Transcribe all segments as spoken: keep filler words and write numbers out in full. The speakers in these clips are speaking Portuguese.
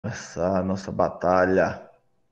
Essa nossa batalha.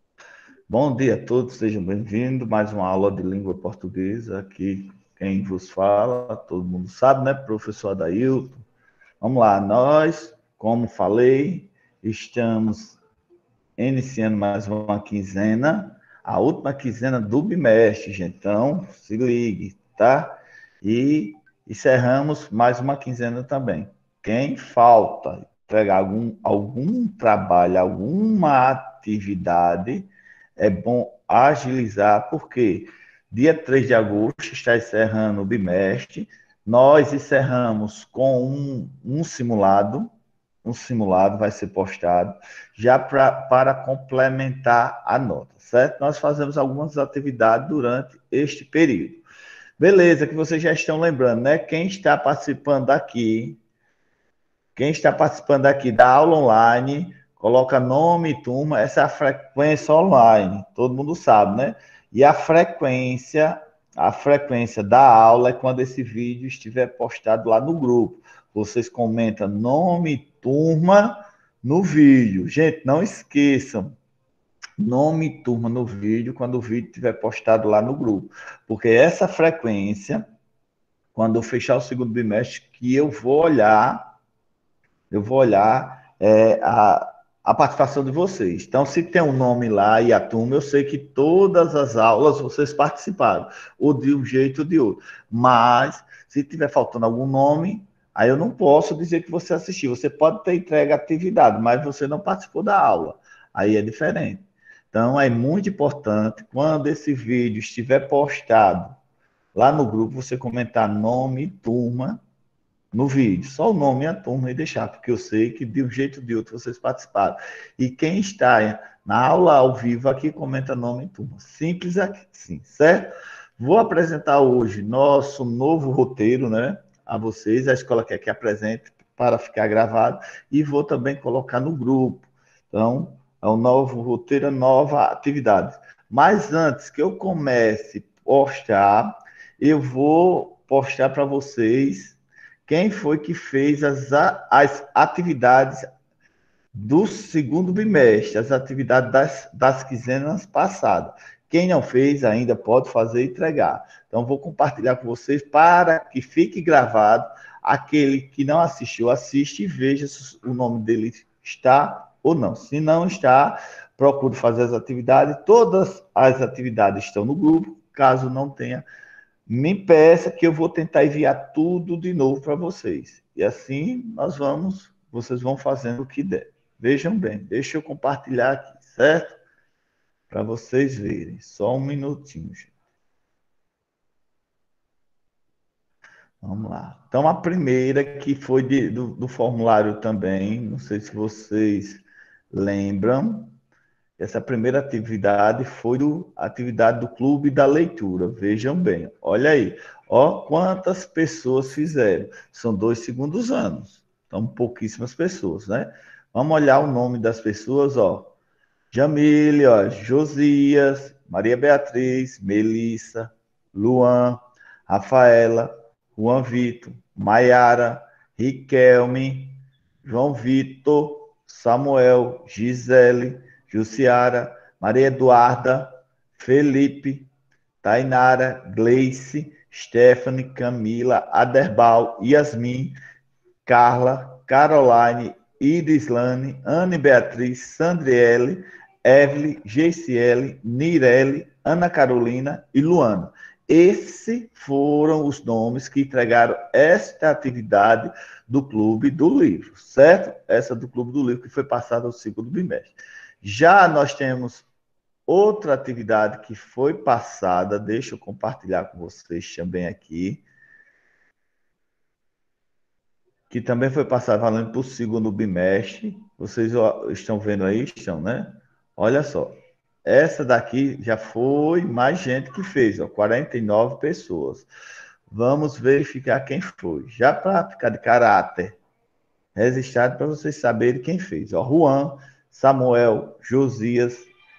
Bom dia a todos, sejam bem-vindos. Mais uma aula de língua portuguesa. Aqui quem vos fala, todo mundo sabe, né? Professor Adailton. Vamos lá, nós, como falei, estamos iniciando mais uma quinzena, a última quinzena do bimestre, gente. Então, se ligue, tá? E encerramos mais uma quinzena também. Quem falta entregar algum, algum trabalho, alguma atividade, é bom agilizar, porque dia três de agosto está encerrando o bimestre. Nós encerramos com um, um simulado, um simulado vai ser postado já pra, para complementar a nota, certo? Nós fazemos algumas atividades durante este período. Beleza, que vocês já estão lembrando, né? Quem está participando aqui, quem está participando aqui da aula online, coloca nome e turma, essa é a frequência online, todo mundo sabe, né? E a frequência, a frequência da aula é quando esse vídeo estiver postado lá no grupo. Vocês comentam nome e turma no vídeo. Gente, não esqueçam, nome e turma no vídeo quando o vídeo estiver postado lá no grupo. Porque essa frequência, quando eu fechar o segundo bimestre, que eu vou olhar eu vou olhar é, a, a participação de vocês. Então, se tem um nome lá e a turma, eu sei que todas as aulas vocês participaram, ou de um jeito ou de outro. Mas, se tiver faltando algum nome, aí eu não posso dizer que você assistiu. Você pode ter entregue a atividade, mas você não participou da aula. Aí é diferente. Então, é muito importante, quando esse vídeo estiver postado lá no grupo, você comentar nome e turma no vídeo, só o nome e a turma e deixar, porque eu sei que de um jeito ou de outro vocês participaram. E quem está na aula ao vivo aqui comenta nome e turma. Simples assim, certo? Vou apresentar hoje nosso novo roteiro, né? A vocês, a escola quer que apresente para ficar gravado e vou também colocar no grupo. Então, é um novo roteiro, nova atividade. Mas antes que eu comece a postar, eu vou postar para vocês quem foi que fez as, as atividades do segundo bimestre, as atividades das, das quinzenas passadas. Quem não fez ainda pode fazer e entregar. Então, vou compartilhar com vocês para que fique gravado. Aquele que não assistiu, assiste e veja se o nome dele está ou não. Se não está, procure fazer as atividades. Todas as atividades estão no grupo. Caso não tenha, me peça que eu vou tentar enviar tudo de novo para vocês. E assim nós vamos, vocês vão fazendo o que der. Vejam bem, deixa eu compartilhar aqui, certo? Para vocês verem. Só um minutinho, gente. Vamos lá. Então, a primeira que foi de, do, do formulário também, não sei se vocês lembram, essa primeira atividade foi do, a atividade do Clube da Leitura. Vejam bem, olha aí. Ó, quantas pessoas fizeram. São dois segundos anos. Então, pouquíssimas pessoas, né? Vamos olhar o nome das pessoas, ó. Jamile, ó, Josias, Maria Beatriz, Melissa, Luan, Rafaela, Juan Vitor, Maiara, Riquelme, João Vitor, Samuel, Gisele, Jussiara, Maria Eduarda, Felipe, Tainara, Gleice, Stephanie, Camila, Aderbal, Yasmin, Carla, Caroline, Irislane, Anne Beatriz, Sandriele, Evelyn, Geiciele, Nirelle, Ana Carolina e Luana. Esses foram os nomes que entregaram esta atividade do Clube do Livro, certo? Essa do Clube do Livro que foi passada ao segundo bimestre. Já nós temos outra atividade que foi passada, deixa eu compartilhar com vocês também aqui, que também foi passada valendo para o segundo bimestre. Vocês estão vendo aí? Estão, né? Olha só. Essa daqui já foi mais gente que fez, ó, quarenta e nove pessoas. Vamos verificar quem foi. Já para ficar de caráter registrado, para vocês saberem quem fez. Ó, Juan, Samuel, Josias,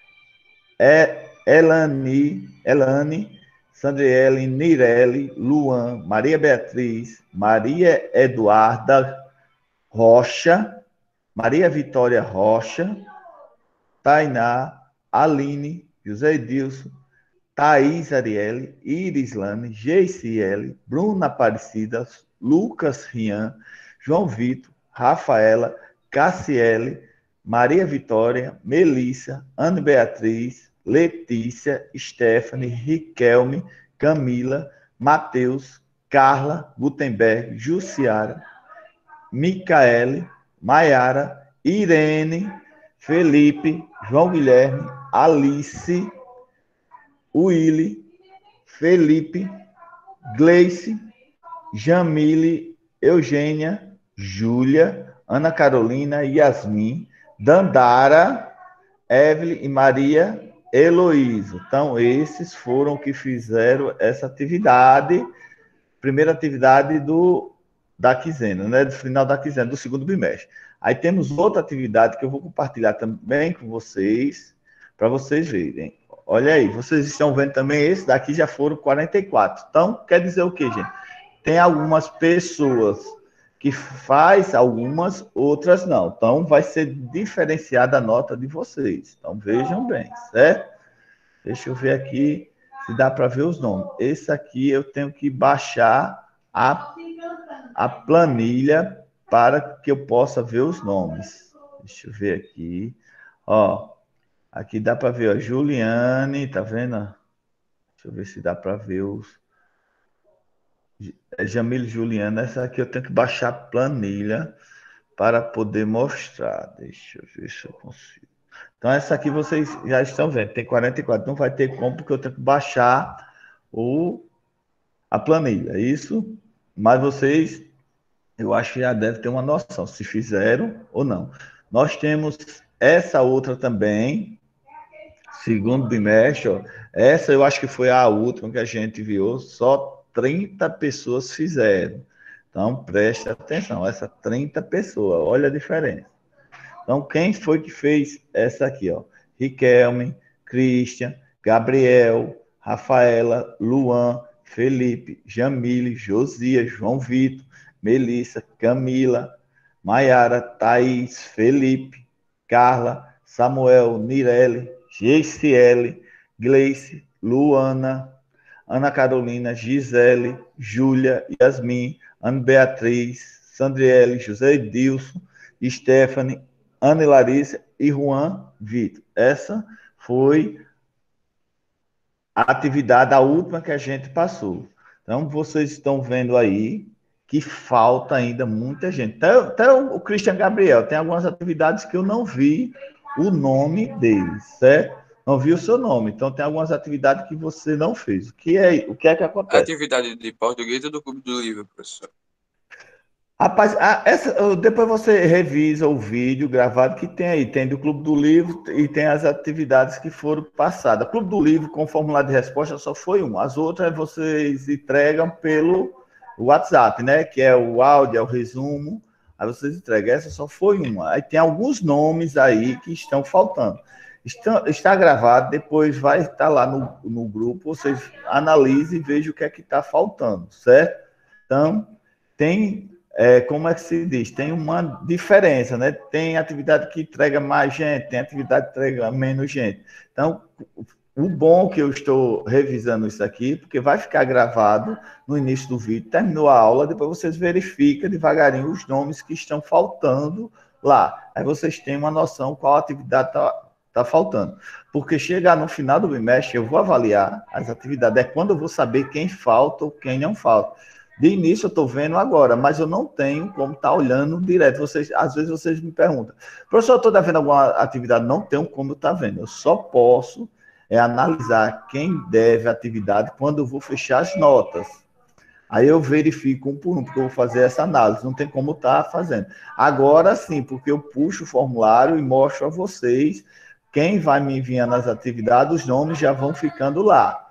Elani, Elane, Sandriele, Nirelle, Luan, Maria Beatriz, Maria Eduarda Rocha, Maria Vitória Rocha, Tainá, Aline, José Edilson, Thaís Arielle, Iris Lane, Geiciele, Bruna Aparecida, Lucas Rian, João Vitor, Rafaela, Cassiele, Maria Vitória, Melissa, Ana Beatriz, Letícia, Stephanie, Riquelme, Camila, Matheus, Carla, Gutenberg, Jussiara, Micaele, Maiara, Irene, Felipe, João Guilherme, Alice, Willy, Felipe, Gleice, Jamile, Eugênia, Júlia, Ana Carolina, Yasmin, Dandara, Evelyn e Maria Heloísa. Então, esses foram que fizeram essa atividade, primeira atividade do, da quinzena, né? Do final da quinzena, do segundo bimestre. Aí temos outra atividade que eu vou compartilhar também com vocês, para vocês verem. Olha aí, vocês estão vendo também, esse daqui já foram quarenta e quatro. Então, quer dizer o quê, gente? Tem algumas pessoas que faz algumas, outras não. Então, vai ser diferenciada a nota de vocês. Então, vejam bem, certo? Deixa eu ver aqui se dá para ver os nomes. Esse aqui eu tenho que baixar a, a planilha para que eu possa ver os nomes. Deixa eu ver aqui. Ó, aqui dá para ver a Juliane, tá vendo? Deixa eu ver se dá para ver os... Jamile Juliana, essa aqui eu tenho que baixar a planilha para poder mostrar. Deixa eu ver se eu consigo. Então, essa aqui vocês já estão vendo, tem quarenta e quatro. Não vai ter como, porque eu tenho que baixar o, a planilha, é isso? Mas vocês, eu acho que já devem ter uma noção, se fizeram ou não. Nós temos essa outra também, segundo bimestre, ó. Essa eu acho que foi a última que a gente viu, só trinta pessoas fizeram. Então, preste atenção, essa trinta pessoas, olha a diferença. Então, quem foi que fez essa aqui, ó? Riquelme, Christian, Gabriel, Rafaela, Luan, Felipe, Jamile, Josias, João Vitor, Melissa, Camila, Maiara, Thaís, Felipe, Carla, Samuel, Nirelle, Geiciele, Gleice, Luana, Ana Carolina, Gisele, Júlia, Yasmin, Ana Beatriz, Sandriele, José Edilson, Stephanie, Ana e Larissa e Juan Vitor. Essa foi a atividade, a última que a gente passou. Então, vocês estão vendo aí que falta ainda muita gente. Até, até o Christian Gabriel, tem algumas atividades que eu não vi o nome dele, certo? Não vi o seu nome. Então, tem algumas atividades que você não fez. O que é, o que, é que acontece? Atividade de português ou do Clube do Livro, professor? Rapaz, a- essa, depois você revisa o vídeo gravado que tem aí. Tem do Clube do Livro e tem as atividades que foram passadas. Clube do Livro com formulário de resposta só foi um. As outras vocês entregam pelo WhatsApp, né? Que é o áudio, é o resumo. Aí vocês entregam. Essa só foi uma. Aí tem alguns nomes aí que estão faltando. Está, está gravado, depois vai estar lá no, no grupo. Vocês analisem e vejam o que é que está faltando, certo? Então, tem é, como é que se diz? Tem uma diferença, né? Tem atividade que entrega mais gente, tem atividade que entrega menos gente. Então, o bom que eu estou revisando isso aqui, porque vai ficar gravado no início do vídeo, terminou a aula, depois vocês verificam devagarinho os nomes que estão faltando lá. Aí vocês têm uma noção qual atividade está tá faltando. Porque chegar no final do bimestre, eu vou avaliar as atividades, é quando eu vou saber quem falta ou quem não falta. De início eu estou vendo agora, mas eu não tenho como estar tá olhando direto. Vocês, às vezes vocês me perguntam, professor, eu estou devendo alguma atividade? Não tenho como estar tá vendo. Eu só posso é, analisar quem deve a atividade quando eu vou fechar as notas. Aí eu verifico um por um, porque eu vou fazer essa análise. Não tem como estar tá fazendo. Agora sim, porque eu puxo o formulário e mostro a vocês quem vai me enviando as atividades, os nomes já vão ficando lá.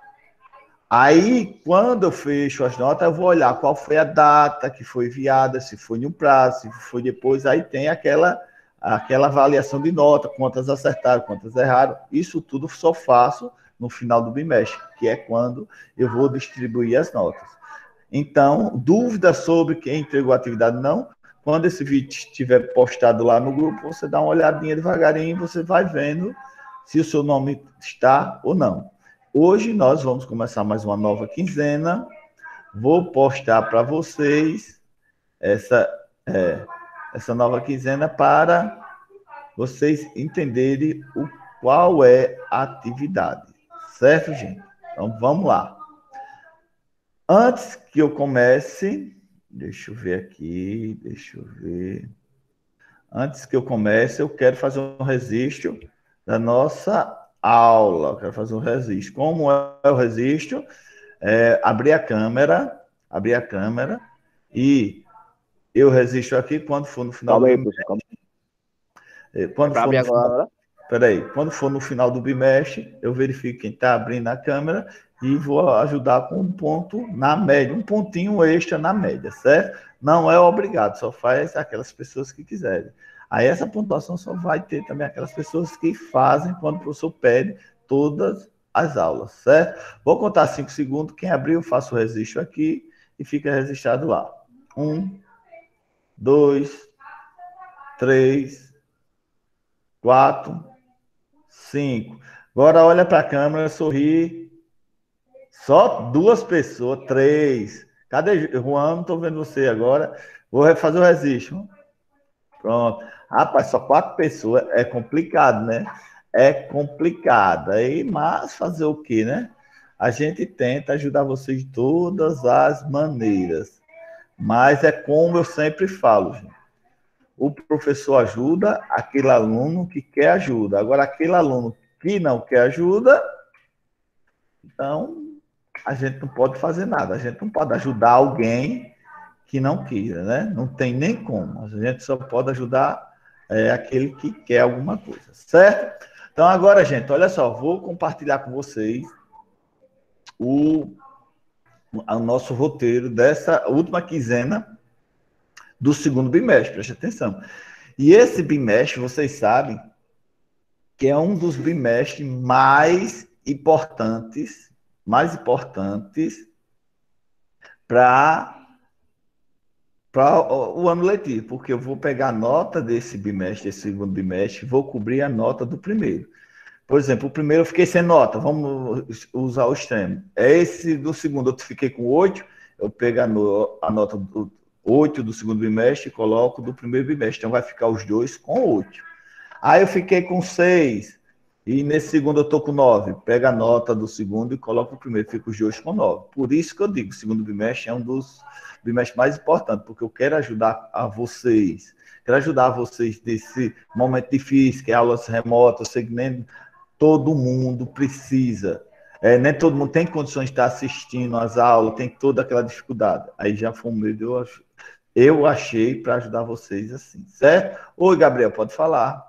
Aí, quando eu fecho as notas, eu vou olhar qual foi a data que foi enviada, se foi no prazo, se foi depois, aí tem aquela, aquela avaliação de nota, quantas acertaram, quantas erraram. Isso tudo só faço no final do bimestre, que é quando eu vou distribuir as notas. Então, dúvida sobre quem entregou a atividade, não, Quando esse vídeo estiver postado lá no grupo, você dá uma olhadinha devagarinho e você vai vendo se o seu nome está ou não. Hoje nós vamos começar mais uma nova quinzena. Vou postar para vocês essa, é, essa nova quinzena para vocês entenderem o, qual é a atividade. Certo, gente? Então, vamos lá. Antes que eu comece, deixa eu ver aqui, deixa eu ver. Antes que eu comece, eu quero fazer um registro da nossa aula. Eu quero fazer um registro. Como é o registro? É, abrir a câmera, abrir a câmera e eu registro aqui quando for no final Calma do aí, bimestre. calma. Quando for no final, agora. peraí, quando for no final do bimestre, eu verifico quem está abrindo a câmera e vou ajudar com um ponto na média, um pontinho extra na média, certo? Não é obrigado, só faz aquelas pessoas que quiserem. Aí essa pontuação só vai ter também aquelas pessoas que fazem quando o professor pede todas as aulas, certo? Vou contar cinco segundos, quem abrir eu faço o registro aqui e fica registrado lá. Um, dois, três, quatro, cinco. Agora olha para a câmera, sorri. Só duas pessoas, três. Cadê Juan? Não estou vendo você agora. Vou fazer o registro. Pronto. Rapaz, só quatro pessoas. É complicado, né? É complicado. Aí, mas fazer o quê, né? A gente tenta ajudar vocês de todas as maneiras. Mas é como eu sempre falo, gente. O professor ajuda aquele aluno que quer ajuda. Agora, aquele aluno que não quer ajuda, então a gente não pode fazer nada. A gente não pode ajudar alguém que não queira, né? Não tem nem como. A gente só pode ajudar é, aquele que quer alguma coisa, certo? Então, agora, gente, olha só, vou compartilhar com vocês o, o nosso roteiro dessa última quinzena do segundo bimestre, preste atenção. E esse bimestre, vocês sabem, que é um dos bimestres mais importantes, mais importantes para para o ano letivo, porque eu vou pegar a nota desse bimestre, desse segundo bimestre, vou cobrir a nota do primeiro. Por exemplo, o primeiro eu fiquei sem nota, vamos usar o extremo. Esse do segundo eu fiquei com oito, eu pego a, no, a nota do oito do segundo bimestre e coloco do primeiro bimestre. Então vai ficar os dois com oito. Aí eu fiquei com seis, e nesse segundo eu estou com nove. Pega a nota do segundo e coloco o primeiro, fica os dois com nove. Por isso que eu digo, o segundo bimestre é um dos bimestres mais importantes, porque eu quero ajudar a vocês, quero ajudar vocês nesse momento difícil, que é aulas remotas, eu sei que nem todo mundo precisa, é, nem todo mundo tem condições de estar assistindo às aulas, tem toda aquela dificuldade. Aí já foi um medo, eu, ach... eu achei para ajudar vocês assim, certo? Oi, Gabriel, pode falar.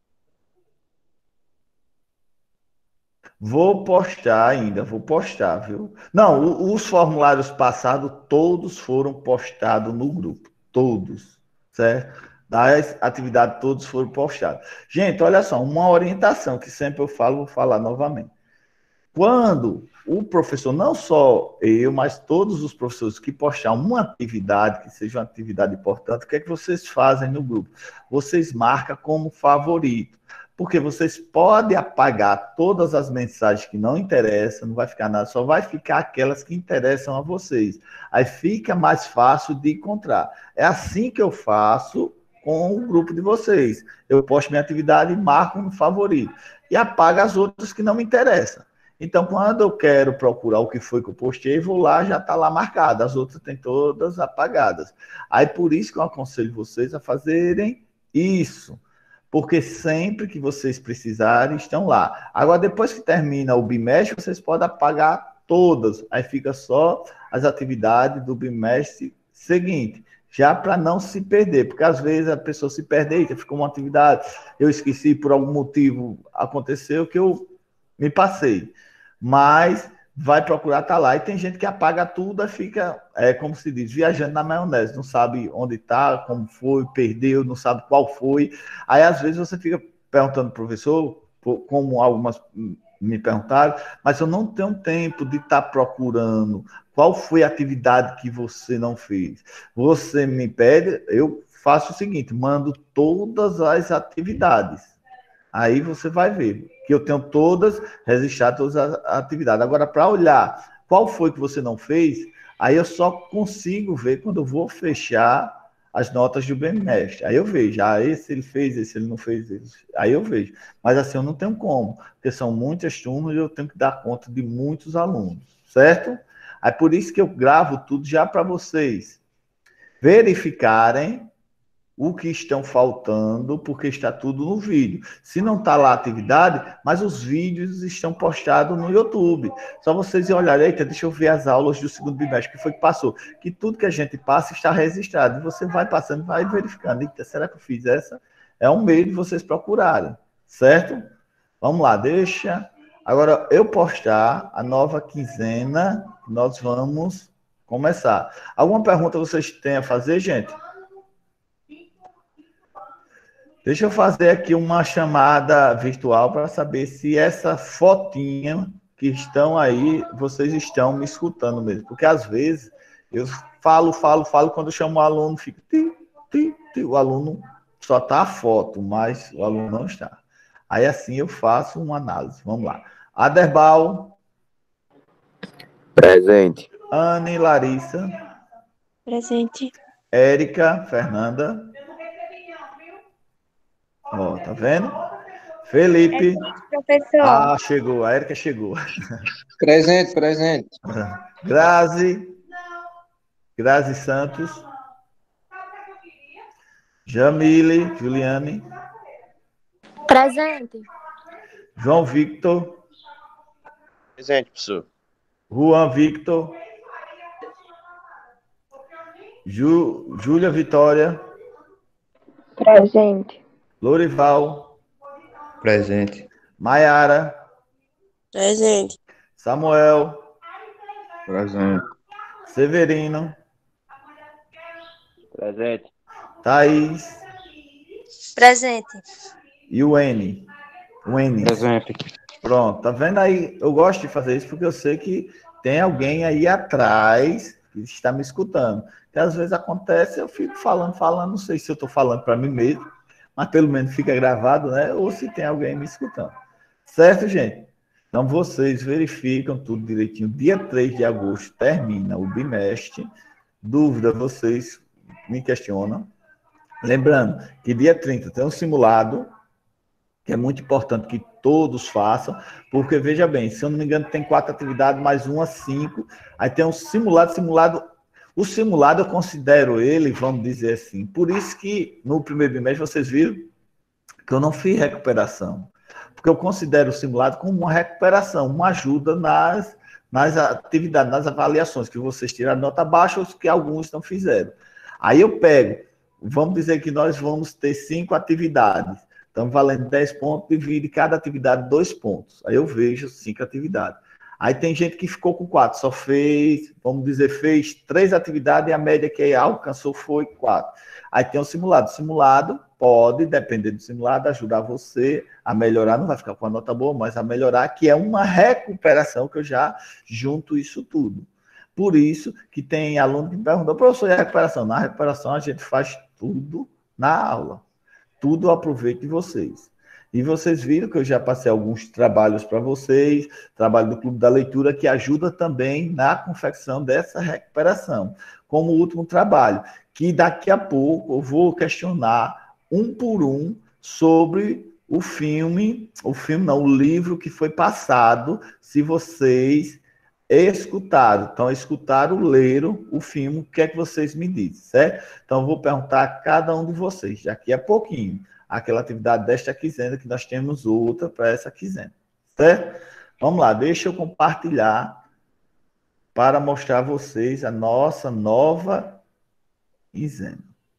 Vou postar ainda, vou postar, viu? Não, os formulários passados, todos foram postados no grupo, todos, certo? Das atividades, todos foram postados. Gente, olha só, uma orientação que sempre eu falo, vou falar novamente. Quando o professor, não só eu, mas todos os professores que postar uma atividade, que seja uma atividade importante, o que é que vocês fazem no grupo? Vocês marcam como favorito. Porque vocês podem apagar todas as mensagens que não interessam, não vai ficar nada, só vai ficar aquelas que interessam a vocês. Aí fica mais fácil de encontrar. É assim que eu faço com o grupo de vocês. Eu posto minha atividade e marco no favorito. E apago as outras que não me interessam. Então, quando eu quero procurar o que foi que eu postei, vou lá, já está lá marcado. As outras têm todas apagadas. Aí, por isso que eu aconselho vocês a fazerem isso. Porque sempre que vocês precisarem, estão lá. Agora, depois que termina o bimestre, vocês podem apagar todas. Aí fica só as atividades do bimestre seguinte, já para não se perder. Porque às vezes a pessoa se perde, ficou uma atividade, eu esqueci, por algum motivo aconteceu que eu me passei. Mas vai procurar estar lá. E tem gente que apaga tudo e fica, é, como se diz, viajando na maionese. Não sabe onde está, como foi, perdeu, não sabe qual foi. Aí, às vezes, você fica perguntando pro professor, como algumas me perguntaram, mas eu não tenho tempo de estar procurando qual foi a atividade que você não fez. Você me pede, eu faço o seguinte, mando todas as atividades. Aí você vai ver que eu tenho todas, registrar todas as atividades. Agora, para olhar qual foi que você não fez, aí eu só consigo ver quando eu vou fechar as notas do bimestre. Aí eu vejo, ah, esse ele fez, esse ele não fez, esse. Aí eu vejo. Mas assim, eu não tenho como, porque são muitas turmas e eu tenho que dar conta de muitos alunos, certo? Aí por isso que eu gravo tudo já para vocês verificarem o que estão faltando, porque está tudo no vídeo. Se não está lá a atividade, mas os vídeos estão postados no YouTube. Só vocês olharem, eita, deixa eu ver as aulas do segundo bimestre, que foi que passou. Que tudo que a gente passa está registrado. E você vai passando, vai verificando. Eita, será que eu fiz essa? É um meio de vocês procurarem, certo? Vamos lá, deixa. Agora, eu postar a nova quinzena, nós vamos começar. Alguma pergunta vocês têm a fazer, gente? Deixa eu fazer aqui uma chamada virtual para saber se essa fotinha que estão aí, vocês estão me escutando mesmo. Porque às vezes eu falo, falo, falo, quando eu chamo o aluno, fica... Ti, ti, ti, o aluno só está a foto, mas o aluno não está. Aí assim eu faço uma análise. Vamos lá. Aderbal. Presente. Anne Larissa. Presente. Érica Fernanda. Ó, tá vendo? Felipe. Professor. Ah, chegou. A Érica chegou. Presente, presente. Grazi. Grazi Santos. Jamile, Juliane. Presente. João Victor. Presente, professor. Juan Victor. Ju, Júlia Vitória. Presente. Lorival. Presente. Maiara. Presente. Samuel. Presente. Severino. Presente. Thaís. Presente. E o N. O N. Presente. Pronto, tá vendo aí? Eu gosto de fazer isso porque eu sei que tem alguém aí atrás que está me escutando. Que às vezes acontece, eu fico falando, falando, não sei se eu estou falando para mim mesmo, mas pelo menos fica gravado, né? Ou se tem alguém me escutando. Certo, gente? Então vocês verificam tudo direitinho. Dia três de agosto termina o bimestre. Dúvida, vocês me questionam. Lembrando que dia trinta tem um simulado, que é muito importante que todos façam, porque, veja bem, se eu não me engano, tem quatro atividades, mais uma, cinco, aí tem um simulado, simulado, o simulado eu considero ele, vamos dizer assim, por isso que no primeiro bimestre vocês viram que eu não fiz recuperação, porque eu considero o simulado como uma recuperação, uma ajuda nas, nas atividades, nas avaliações, que vocês tiraram nota baixa ou que alguns não fizeram. Aí eu pego, vamos dizer que nós vamos ter cinco atividades, estamos valendo dez pontos, divide cada atividade dois pontos. Aí eu vejo cinco atividades. Aí tem gente que ficou com quatro, só fez, vamos dizer, fez três atividades e a média que alcançou foi quatro. Aí tem o simulado. O simulado pode, dependendo do simulado, ajudar você a melhorar, não vai ficar com a nota boa, mas a melhorar, que é uma recuperação que eu já junto isso tudo. Por isso que tem aluno que me perguntou, professor, e a recuperação? Na recuperação a gente faz tudo na aula. Tudo eu aproveito de vocês. E vocês viram que eu já passei alguns trabalhos para vocês, trabalho do Clube da Leitura, que ajuda também na confecção dessa recuperação. Como o último trabalho, que daqui a pouco eu vou questionar um por um sobre o filme, o filme não, o livro que foi passado, se vocês escutaram. Então, escutaram, leram o filme, o que é que vocês me dizem, certo? Então, eu vou perguntar a cada um de vocês, daqui a pouquinho, aquela atividade desta quinzena, que nós temos outra para essa quinzena, certo? Vamos lá, deixa eu compartilhar para mostrar a vocês a nossa nova quinzena.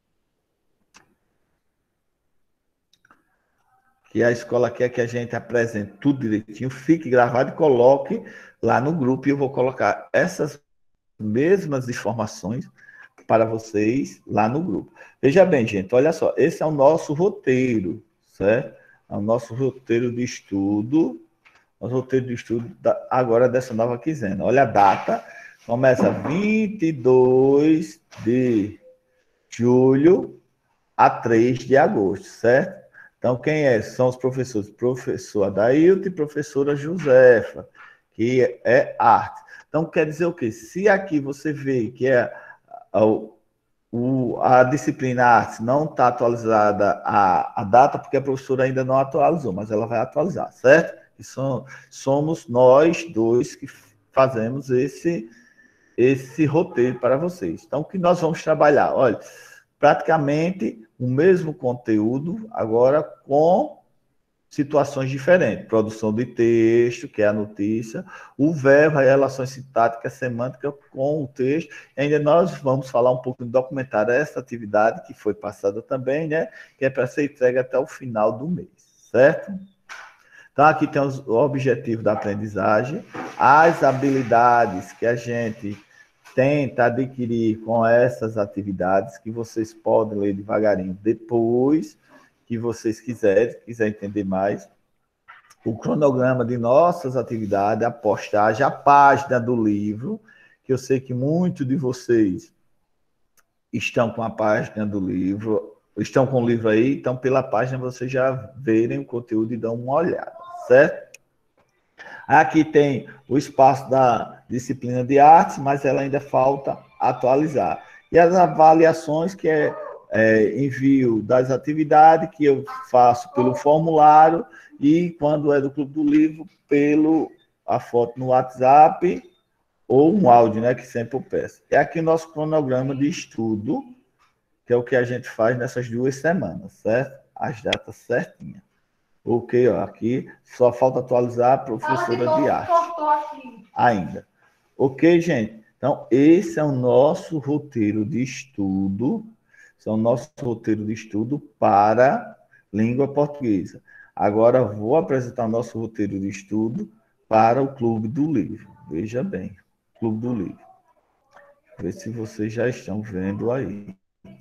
Que a escola quer que a gente apresente tudo direitinho, fique gravado e coloque lá no grupo, e eu vou colocar essas mesmas informações para vocês lá no grupo. Veja bem, gente, olha só, esse é o nosso roteiro, certo? É o nosso roteiro de estudo, o roteiro de estudo da, agora dessa nova quinzena. Olha a data, começa vinte e dois de julho a três de agosto, certo? Então, quem é? São os professores, professor Adailton e professora Josefa, que é arte. Então, quer dizer o quê? Se aqui você vê que é a, o, a disciplina arte não está atualizada a, a data, porque a professora ainda não atualizou, mas ela vai atualizar, certo? E são, somos nós dois que fazemos esse, esse roteiro para vocês. Então, o que nós vamos trabalhar? Olha, praticamente o mesmo conteúdo, agora com situações diferentes. Produção de texto, que é a notícia, o verbo, a relação sintática, semântica com o texto. E ainda nós vamos falar um pouco do documentário, essa atividade que foi passada também, né? Que é para ser entregue até o final do mês, certo? Então, aqui tem os objetivos da aprendizagem, as habilidades que a gente tenta adquirir com essas atividades, que vocês podem ler devagarinho depois, que vocês quiserem, quiserem entender mais. O cronograma de nossas atividades, a postagem, a página do livro, que eu sei que muitos de vocês estão com a página do livro, estão com o livro aí, então pela página vocês já verem o conteúdo e dão uma olhada, certo? Aqui tem o espaço da disciplina de artes, mas ela ainda falta atualizar. E as avaliações, que é, é envio das atividades, que eu faço pelo formulário, e quando é do Clube do Livro, pelo a foto no WhatsApp, ou um áudio, né, que sempre eu peço. É aqui o nosso cronograma de estudo, que é o que a gente faz nessas duas semanas, certo? As datas certinhas. Ok, ó, aqui só falta atualizar a professora de arte ainda. Ok, gente? Então, esse é o nosso roteiro de estudo, esse é o nosso roteiro de estudo para língua portuguesa. Agora, vou apresentar o nosso roteiro de estudo para o Clube do Livro. Veja bem, Clube do Livro. Ver se vocês já estão vendo aí.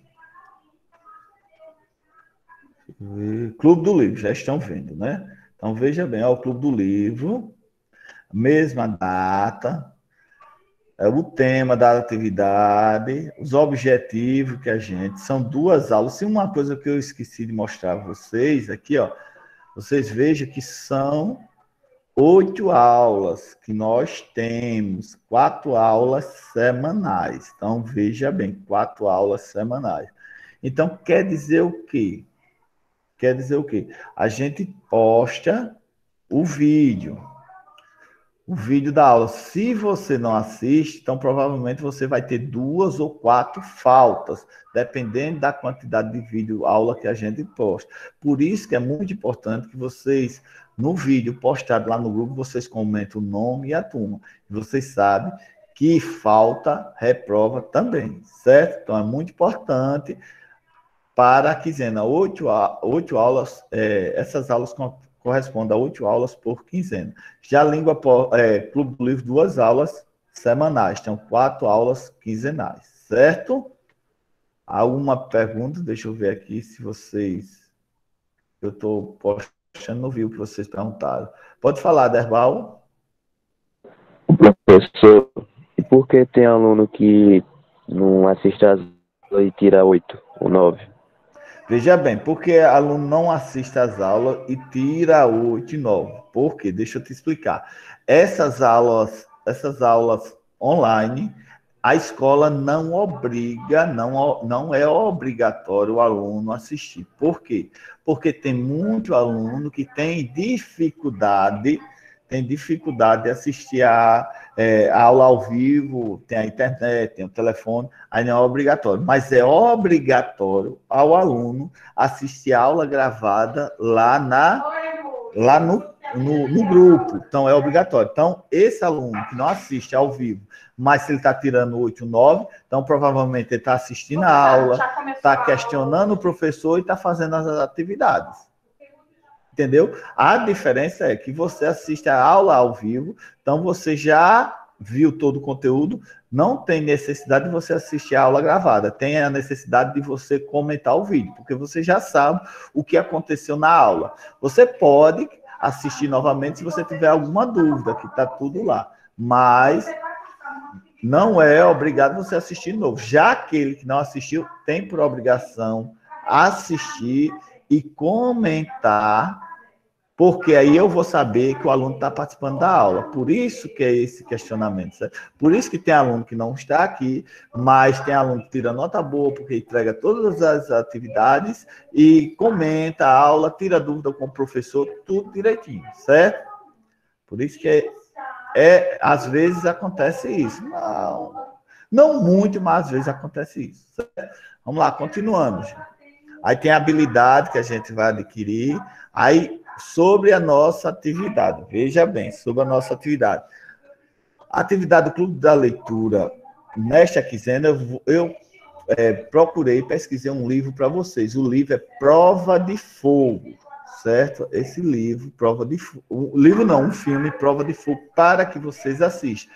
Clube do Livro, já estão vendo, né? Então, veja bem, ó, o Clube do Livro, mesma data, é o tema da atividade, os objetivos que a gente... São duas aulas. Se uma coisa que eu esqueci de mostrar a vocês aqui, ó, vocês vejam que são oito aulas que nós temos, quatro aulas semanais. Então, veja bem, quatro aulas semanais. Então, quer dizer o quê? Quer dizer o quê? A gente posta o vídeo, o vídeo da aula. Se você não assiste, então provavelmente você vai ter duas ou quatro faltas, dependendo da quantidade de vídeo aula que a gente posta. Por isso que é muito importante que vocês, no vídeo postado lá no grupo, vocês comentem o nome e a turma. Vocês sabem que falta reprova também, certo? Então é muito importante para a quinzena, oito, oito aulas, é, essas aulas correspondem a oito aulas por quinzena. Já a língua, é, Clube do Livro, duas aulas semanais, então quatro aulas quinzenais, certo? Alguma pergunta? Deixa eu ver aqui se vocês... Eu estou postando no vídeo que vocês perguntaram. Pode falar, Derbal? Professor, e por que tem aluno que não assiste às aulas e tira oito ou nove? Veja bem, porque aluno não assiste às aulas e tira oito e nove. Por quê? Deixa eu te explicar. Essas aulas, essas aulas online, a escola não obriga, não, não é obrigatório o aluno assistir. Por quê? Porque tem muito aluno que tem dificuldade, tem dificuldade de assistir a, é, a aula ao vivo, tem a internet, tem o telefone, aí não é obrigatório. Mas é obrigatório ao aluno assistir a aula gravada lá, na, lá no, no, no grupo. Então, é obrigatório. Então, esse aluno que não assiste ao vivo, mas se ele está tirando oito, nove, então provavelmente ele está assistindo a aula, está questionando o professor e está fazendo as atividades. Entendeu? A diferença é que você assiste a aula ao vivo, então você já viu todo o conteúdo, não tem necessidade de você assistir a aula gravada, tem a necessidade de você comentar o vídeo, porque você já sabe o que aconteceu na aula. Você pode assistir novamente se você tiver alguma dúvida, que está tudo lá, mas não é obrigado você assistir de novo. Já aquele que não assistiu tem por obrigação assistir e comentar, porque aí eu vou saber que o aluno está participando da aula. Por isso que é esse questionamento, certo? Por isso que tem aluno que não está aqui, mas tem aluno que tira nota boa, porque entrega todas as atividades e comenta a aula, tira dúvida com o professor, tudo direitinho, certo? Por isso que é, é às vezes acontece isso. Não, não muito, mas às vezes acontece isso, certo? Vamos lá, continuando, gente. Aí tem a habilidade que a gente vai adquirir, aí sobre a nossa atividade. Veja bem, sobre a nossa atividade. A atividade do Clube da Leitura, nesta quinzena, eu, eu é, procurei, pesquisei um livro para vocês. O livro é Prova de Fogo, certo? Esse livro, Prova de Fogo. O livro não, um filme, Prova de Fogo, para que vocês assistam.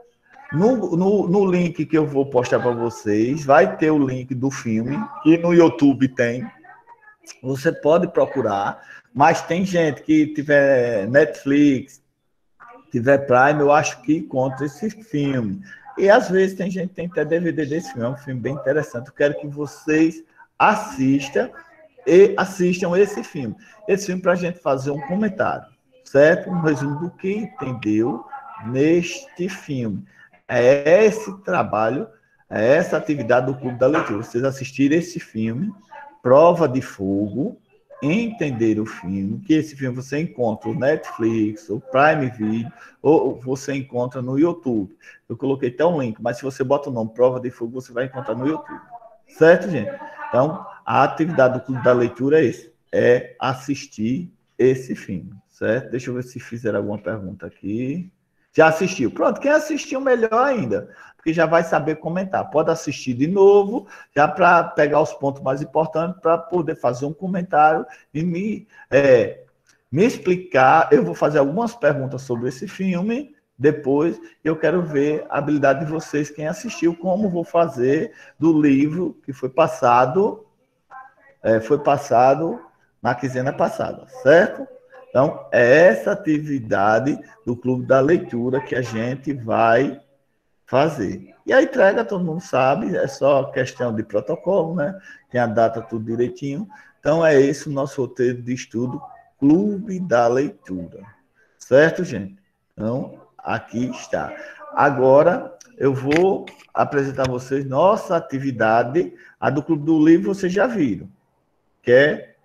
No, no, no link que eu vou postar para vocês, vai ter o link do filme, que no YouTube tem. Você pode procurar, mas tem gente que tiver Netflix, tiver Prime, eu acho que encontra esse filme. E às vezes tem gente que tem até D V D desse filme, é um filme bem interessante. Eu quero que vocês assistam e assistam esse filme. Esse filme para a gente fazer um comentário, certo? Um resumo do que entendeu neste filme. É esse trabalho, é essa atividade do Clube da Leitura. Vocês assistirem esse filme, Prova de Fogo, entender o filme, que esse filme você encontra no Netflix, o Prime Video, ou você encontra no YouTube. Eu coloquei até um link, mas se você bota o nome Prova de Fogo, você vai encontrar no YouTube. Certo, gente? Então, a atividade do Clube da Leitura é esse, é assistir esse filme, certo? Deixa eu ver se fizeram alguma pergunta aqui. Já assistiu? Pronto, quem assistiu, melhor ainda, porque já vai saber comentar. Pode assistir de novo, já para pegar os pontos mais importantes, para poder fazer um comentário e me, é, me explicar. Eu vou fazer algumas perguntas sobre esse filme, depois eu quero ver a habilidade de vocês, quem assistiu, como vou fazer do livro que foi passado, é, foi passado na quinzena passada, certo? Então, é essa atividade do Clube da Leitura que a gente vai fazer. E a entrega, todo mundo sabe, é só questão de protocolo, né? Tem a data tudo direitinho. Então, é esse o nosso roteiro de estudo, Clube da Leitura. Certo, gente? Então, aqui está. Agora, eu vou apresentar a vocês nossa atividade, a do Clube do Livro, vocês já viram, que é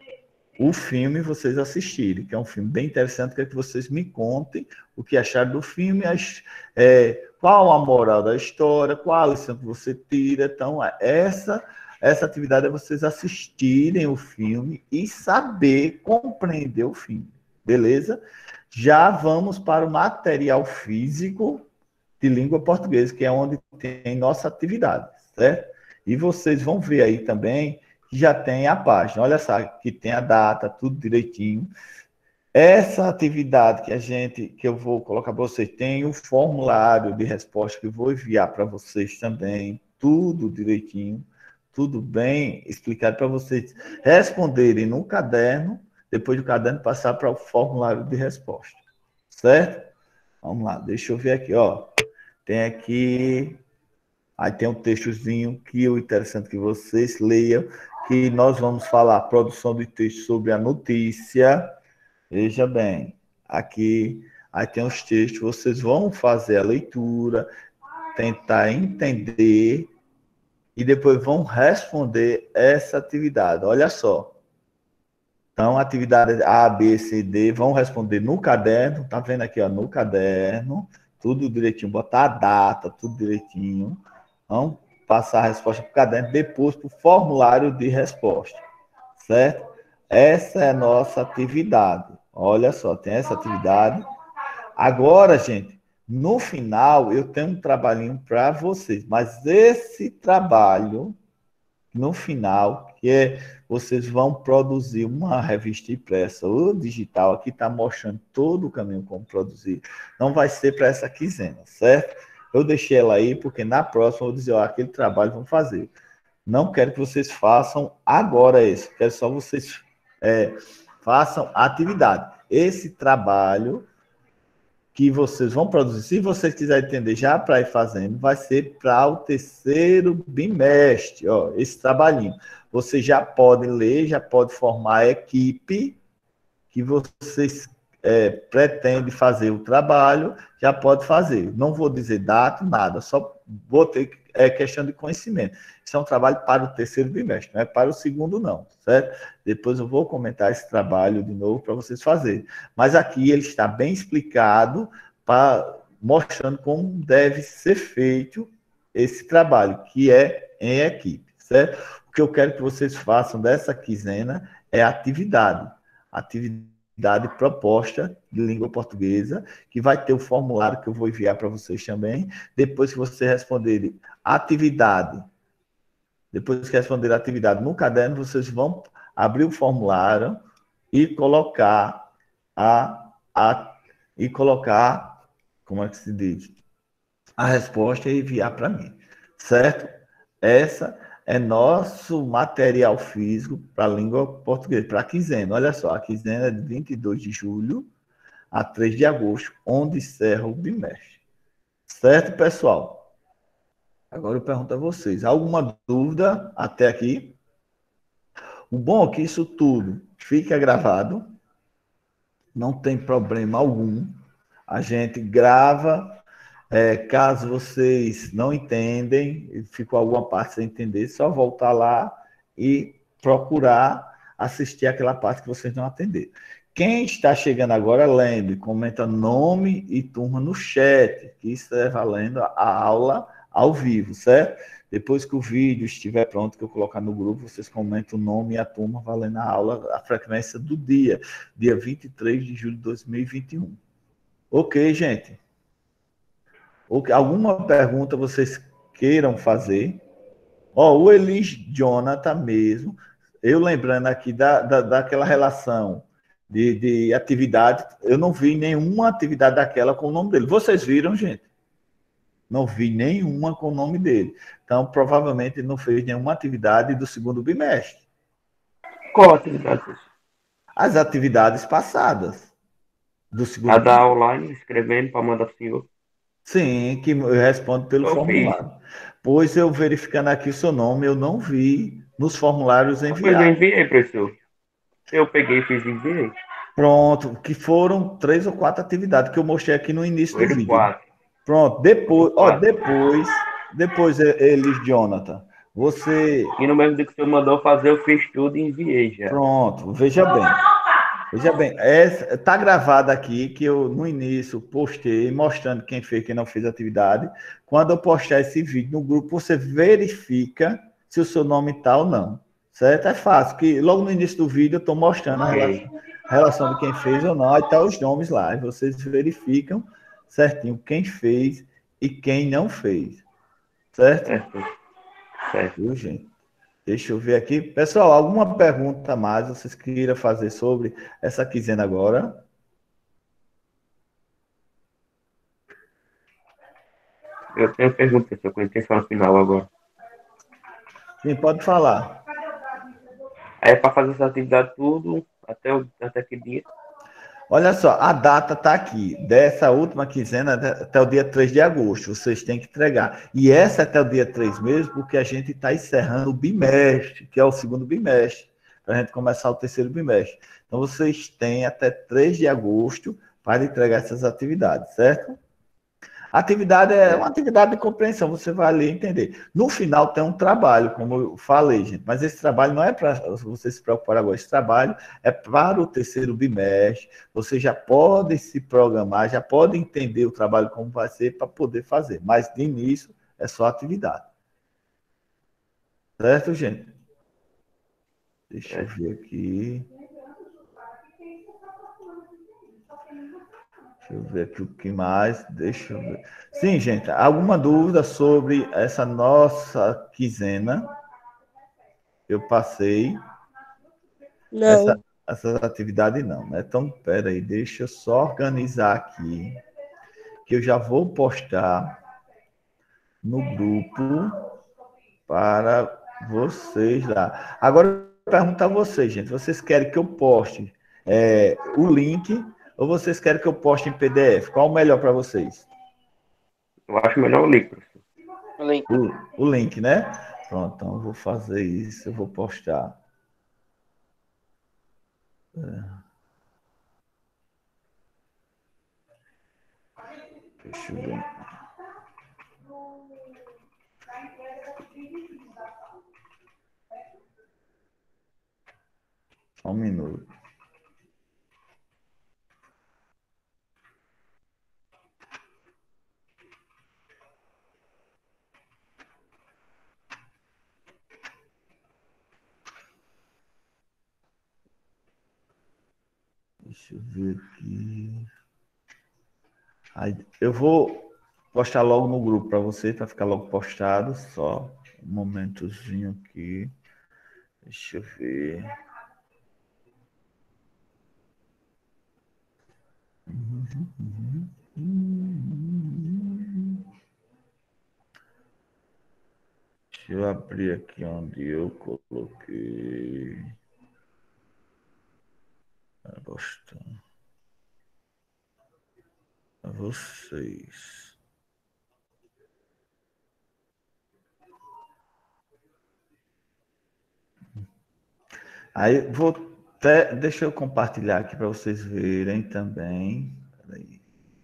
o filme vocês assistirem, que é um filme bem interessante, quero que vocês me contem o que acharam do filme, as, é, qual a moral da história, qual a lição que você tira. Então, essa, essa atividade é vocês assistirem o filme e saber compreender o filme, beleza? Já vamos para o material físico de língua portuguesa, que é onde tem nossa atividade, certo? E vocês vão ver aí também já tem a página. Olha só, que tem a data, tudo direitinho. Essa atividade que a gente, que eu vou colocar para vocês, tem o formulário de resposta que eu vou enviar para vocês também, tudo direitinho, tudo bem explicado para vocês responderem no caderno, depois do caderno passar para o formulário de resposta, certo? Vamos lá, deixa eu ver aqui, ó. Tem aqui, aí tem um textozinho que é interessante que vocês leiam, que nós vamos falar produção de texto sobre a notícia. Veja bem, aqui aí tem os textos, vocês vão fazer a leitura, tentar entender e depois vão responder essa atividade. Olha só. Então, atividade A, B, C, D, vão responder no caderno, tá vendo aqui, ó, no caderno, tudo direitinho, botar a data, tudo direitinho. Então, passar a resposta para o caderno, depois para o formulário de resposta, certo? Essa é a nossa atividade. Olha só, tem essa atividade. Agora, gente, no final, eu tenho um trabalhinho para vocês, mas esse trabalho, no final, que é, vocês vão produzir uma revista impressa ou digital, aqui está mostrando todo o caminho como produzir, não vai ser para essa quinzena, certo? Eu deixei ela aí, porque na próxima eu vou dizer, ó, aquele trabalho vão fazer. Não quero que vocês façam agora isso, quero só vocês é, façam a atividade. Esse trabalho que vocês vão produzir, se vocês quiserem entender já para ir fazendo, vai ser para o terceiro bimestre, ó, esse trabalhinho. Você já pode ler, já pode formar a equipe que vocês é, pretendem fazer o trabalho, já pode fazer. Não vou dizer data, nada, só vou ter é, questão de conhecimento. Isso é um trabalho para o terceiro bimestre, não é para o segundo, não, certo? Depois eu vou comentar esse trabalho de novo para vocês fazerem. Mas aqui ele está bem explicado, pra, mostrando como deve ser feito esse trabalho, que é em equipe, certo? O que eu quero que vocês façam dessa quinzena é atividade. Atividade proposta de língua portuguesa, que vai ter o formulário que eu vou enviar para vocês também. Depois que vocês responderem atividade, depois que responderem atividade no caderno, vocês vão abrir o formulário e colocar a, a e colocar, como é que se diz? A resposta e enviar para mim, certo? Essa é nosso material físico para a língua portuguesa, para a quinzena. Olha só, a quinzena é de vinte e dois de julho a três de agosto, onde encerra o bimestre. Certo, pessoal? Agora eu pergunto a vocês, alguma dúvida até aqui? O bom é que isso tudo fica gravado, não tem problema algum. A gente grava, é, caso vocês não entendem, ficou alguma parte sem entender, só voltar lá e procurar assistir aquela parte que vocês não atenderam. Quem está chegando agora, lembre, comenta nome e turma no chat, que isso é valendo a aula ao vivo, certo? Depois que o vídeo estiver pronto, que eu colocar no grupo, vocês comentam o nome e a turma valendo a aula, a frequência do dia, dia vinte e três de julho de dois mil e vinte e um. Ok, gente? Alguma pergunta vocês queiram fazer? Ó, o Elis Jonathan mesmo, eu lembrando aqui da, da, daquela relação de, de atividade, eu não vi nenhuma atividade daquela com o nome dele. Vocês viram, gente? Não vi nenhuma com o nome dele. Então, provavelmente, ele não fez nenhuma atividade do segundo bimestre. Qual atividade? As atividades passadas. Do segundo A da online, escrevendo para mandar para o senhor. Sim, que eu respondo pelo Eu formulário. Fiz. Pois eu verificando aqui o seu nome, eu não vi nos formulários enviados. Pois eu enviei, professor. Eu peguei e fiz e enviei. Pronto, que foram três ou quatro atividades que eu mostrei aqui no início Foi do vídeo. Quatro. Pronto, depois, ó, depois, depois, eles, Jonathan, você... E no mesmo dia que o senhor mandou fazer, eu fiz tudo e enviei já. Pronto, veja bem. Veja bem, está gravado aqui que eu, no início, postei mostrando quem fez e quem não fez a atividade. Quando eu postar esse vídeo no grupo, você verifica se o seu nome está ou não. Certo? É fácil, que logo no início do vídeo eu estou mostrando a relação, a relação de quem fez ou não. Aí tá os nomes lá. Aí vocês verificam certinho quem fez e quem não fez. Certo? Certo. Certo. Viu, gente? Deixa eu ver aqui. Pessoal, alguma pergunta a mais vocês queiram fazer sobre essa quinzena agora? Eu tenho pergunta, professor, com intenção final agora. Sim, pode falar. Aí é para fazer essa atividade tudo, até, o, até que dia? Olha só, a data está aqui, dessa última quinzena até o dia três de agosto, vocês têm que entregar. E essa até o dia três mesmo, porque a gente está encerrando o bimestre, que é o segundo bimestre, para a gente começar o terceiro bimestre. Então, vocês têm até três de agosto para entregar essas atividades, certo? A atividade é uma atividade de compreensão, você vai ali entender. No final tem um trabalho, como eu falei, gente, mas esse trabalho não é para você se preocupar agora, esse trabalho é para o terceiro bimestre, você já pode se programar, já pode entender o trabalho como vai ser para poder fazer, mas de início é só atividade. Certo, gente? Deixa eu ver aqui. Deixa eu ver aqui o que mais. Deixa eu ver. Sim, gente, alguma dúvida sobre essa nossa quinzena? Eu passei. Não. Essa, essa atividade não, né? Então, pera aí, deixa eu só organizar aqui, que eu já vou postar no grupo para vocês lá. Agora, eu vou perguntar a vocês, gente, vocês querem que eu poste é, o link ou vocês querem que eu poste em P D F? Qual o melhor para vocês? Eu acho melhor o link, professor. Link. O, o link, né? Pronto, então eu vou fazer isso, eu vou postar. É. Deixa eu ver. Só um minuto. Deixa eu ver aqui. Aí, eu vou postar logo no grupo para você, para ficar logo postado. Só um momentozinho aqui. Deixa eu ver. Deixa eu abrir aqui onde eu coloquei. Gostando. A vocês. Aí vou até, deixa eu compartilhar aqui para vocês verem também. Peraí.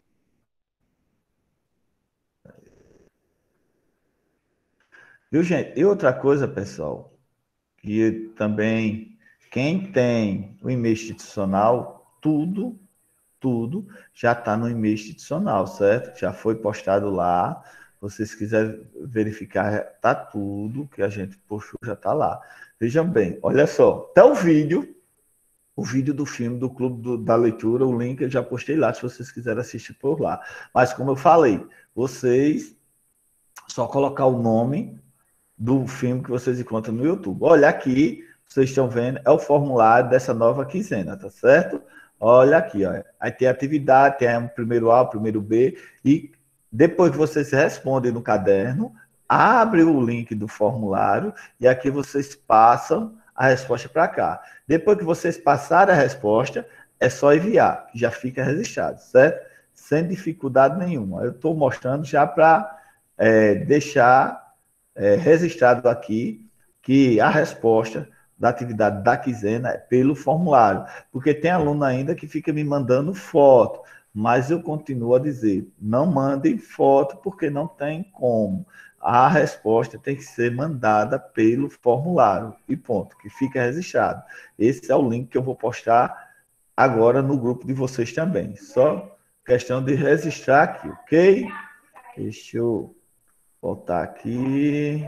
Viu, gente? E outra coisa, pessoal, que também quem tem o e-mail institucional, tudo, tudo já está no e-mail institucional, certo? Já foi postado lá. Vocês quiserem verificar, tá tudo que a gente postou já está lá. Vejam bem, olha só, até o vídeo, o vídeo do filme do Clube do, da Leitura, o link eu já postei lá, se vocês quiserem assistir por lá. Mas como eu falei, vocês só colocar o nome do filme que vocês encontram no YouTube. Olha aqui, vocês estão vendo, é o formulário dessa nova quinzena, tá certo? Olha aqui, ó. Aí tem atividade, tem o primeiro A, o primeiro B, e depois que vocês respondem no caderno, abre o link do formulário e aqui vocês passam a resposta para cá. Depois que vocês passarem a resposta, é só enviar, já fica registrado, certo? Sem dificuldade nenhuma. Eu estou mostrando já para é, deixar É, registrado aqui que a resposta da atividade da quinzena é pelo formulário, porque tem aluno ainda que fica me mandando foto, mas eu continuo a dizer, não mandem foto porque não tem como. A resposta tem que ser mandada pelo formulário e ponto, que fica registrado. Esse é o link que eu vou postar agora no grupo de vocês também. Só questão de registrar aqui, ok? Deixa eu voltar aqui,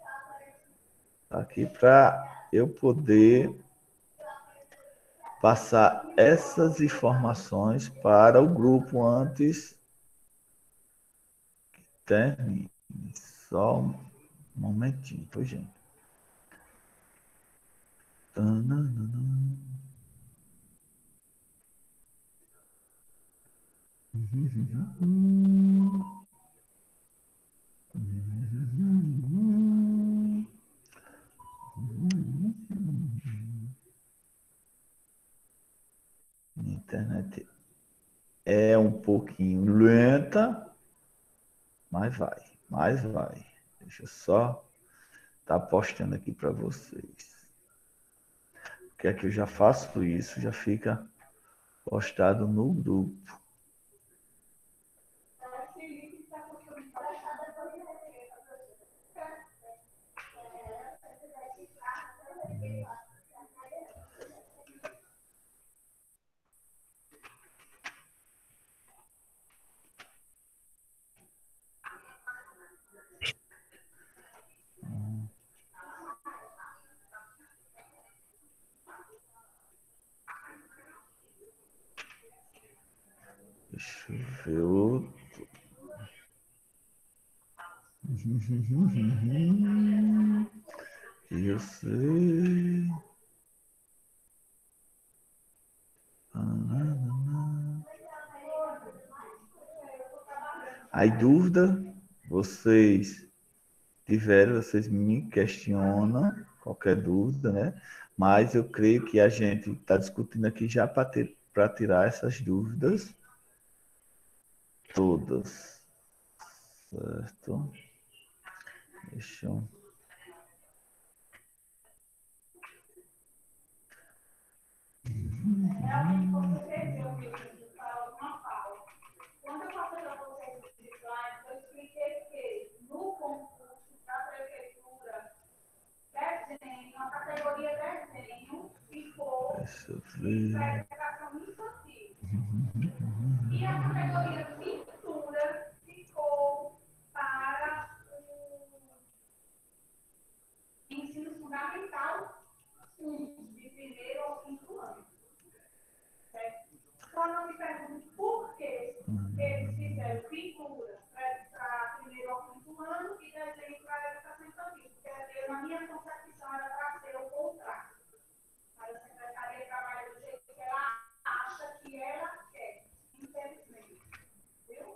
aqui para eu poder passar essas informações para o grupo antes que termine. Só um momentinho, pois, gente. A internet é um pouquinho lenta, mas vai, mas vai. Deixa eu só estar postando aqui para vocês. Porque aqui eu já faço isso, já fica postado no grupo. Deixa eu ver outro. Eu sei. Aí, dúvida, vocês tiverem, vocês me questionam, qualquer dúvida, né? Mas eu creio que a gente está discutindo aqui já para para tirar essas dúvidas todas. Certo? Deixa eu... Quando eu passei para vocês os slides, eu expliquei que no concurso da prefeitura, desenho, a categoria desenho ficou em educação infantil. E a categoria pintura ficou para o ensino fundamental um, de primeiro ao quinto ano. Certo? Só não me pergunto por que eles fizeram pintura para primeiro ao quinto ano e desenho para a educação infantil, porque na minha concepção era para ser o contrário. Mas a secretaria trabalha do jeito que ela acha que ela quer, infelizmente. Viu?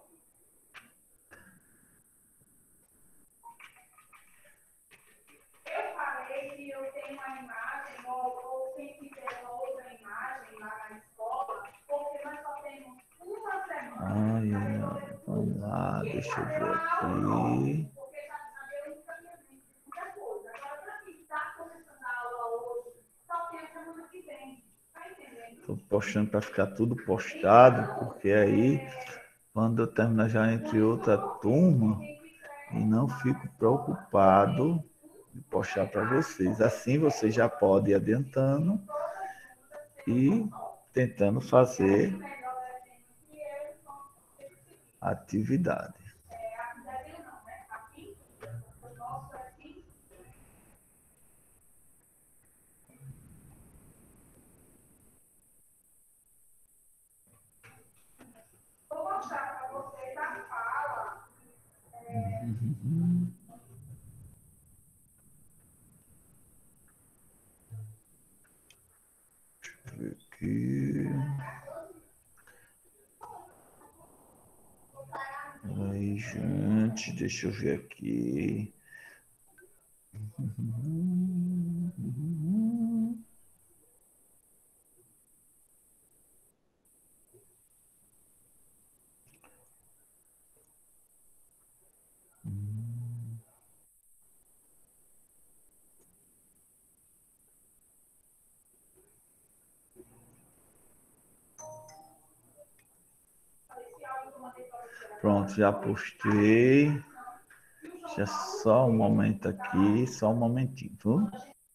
Eu falei que eu tenho uma imagem, ou, ou quem quiser uma outra imagem lá na escola, porque nós só temos uma semana. Ai, ai, vamos lá, deixa eu ver aqui. Porque já sabemos encaminhamento de muita coisa. Agora, para quem está começando a aula hoje, só tem a semana que vem. Está entendendo? Estou postando para ficar tudo postado, porque aí, quando eu terminar já entre outra turma, e não fico preocupado de postar para vocês. Assim vocês já podem ir adiantando e tentando fazer a atividade. Vou mostrar para vocês a fala. Uhum. Deixa eu ver aqui. Aí, gente, deixa eu ver aqui. Pronto, já postei. Já só um momento aqui, só um momentinho, viu?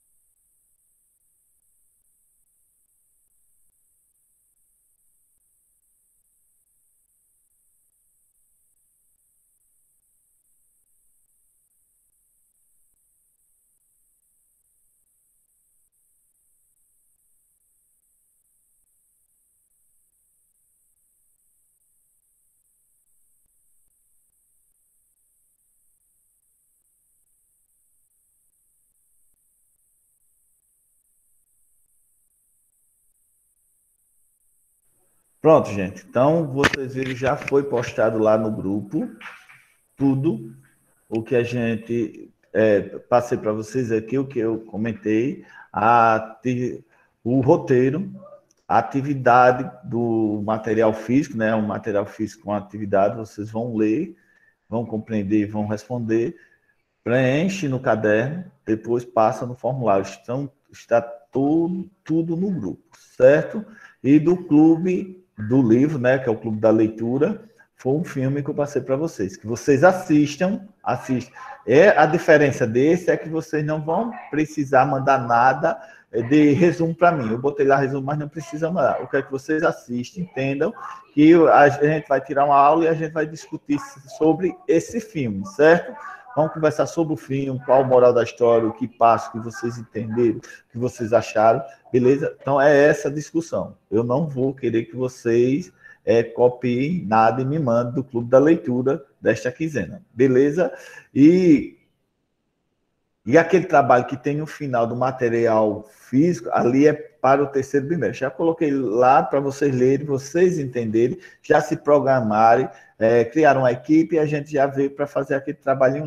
Pronto, gente. Então, vocês viram, já foi postado lá no grupo tudo o que a gente é, passei para vocês aqui, o que eu comentei, a, o roteiro, a atividade do material físico, né? Um material físico com atividade, vocês vão ler, vão compreender e vão responder, preenche no caderno, depois passa no formulário. Então, está tudo, tudo no grupo, certo? E do clube do livro, né, que é o Clube da Leitura, foi um filme que eu passei para vocês, que vocês assistam, assistam. É, a diferença desse é que vocês não vão precisar mandar nada de resumo para mim. Eu botei lá resumo, mas não precisa mandar. Eu quero que vocês assistam, entendam que a gente vai tirar uma aula e a gente vai discutir sobre esse filme, certo? Vamos conversar sobre o filme, qual a moral da história, o que passa, o que vocês entenderam, o que vocês acharam, beleza? Então, é essa a discussão. Eu não vou querer que vocês é, copiem nada e me mandem do Clube da Leitura desta quinzena, beleza? E, e aquele trabalho que tem no final do material físico, ali é para o terceiro bimestre. Já coloquei lá para vocês lerem, vocês entenderem, já se programarem, É, criaram uma equipe e a gente já veio para fazer aquele trabalhinho lá,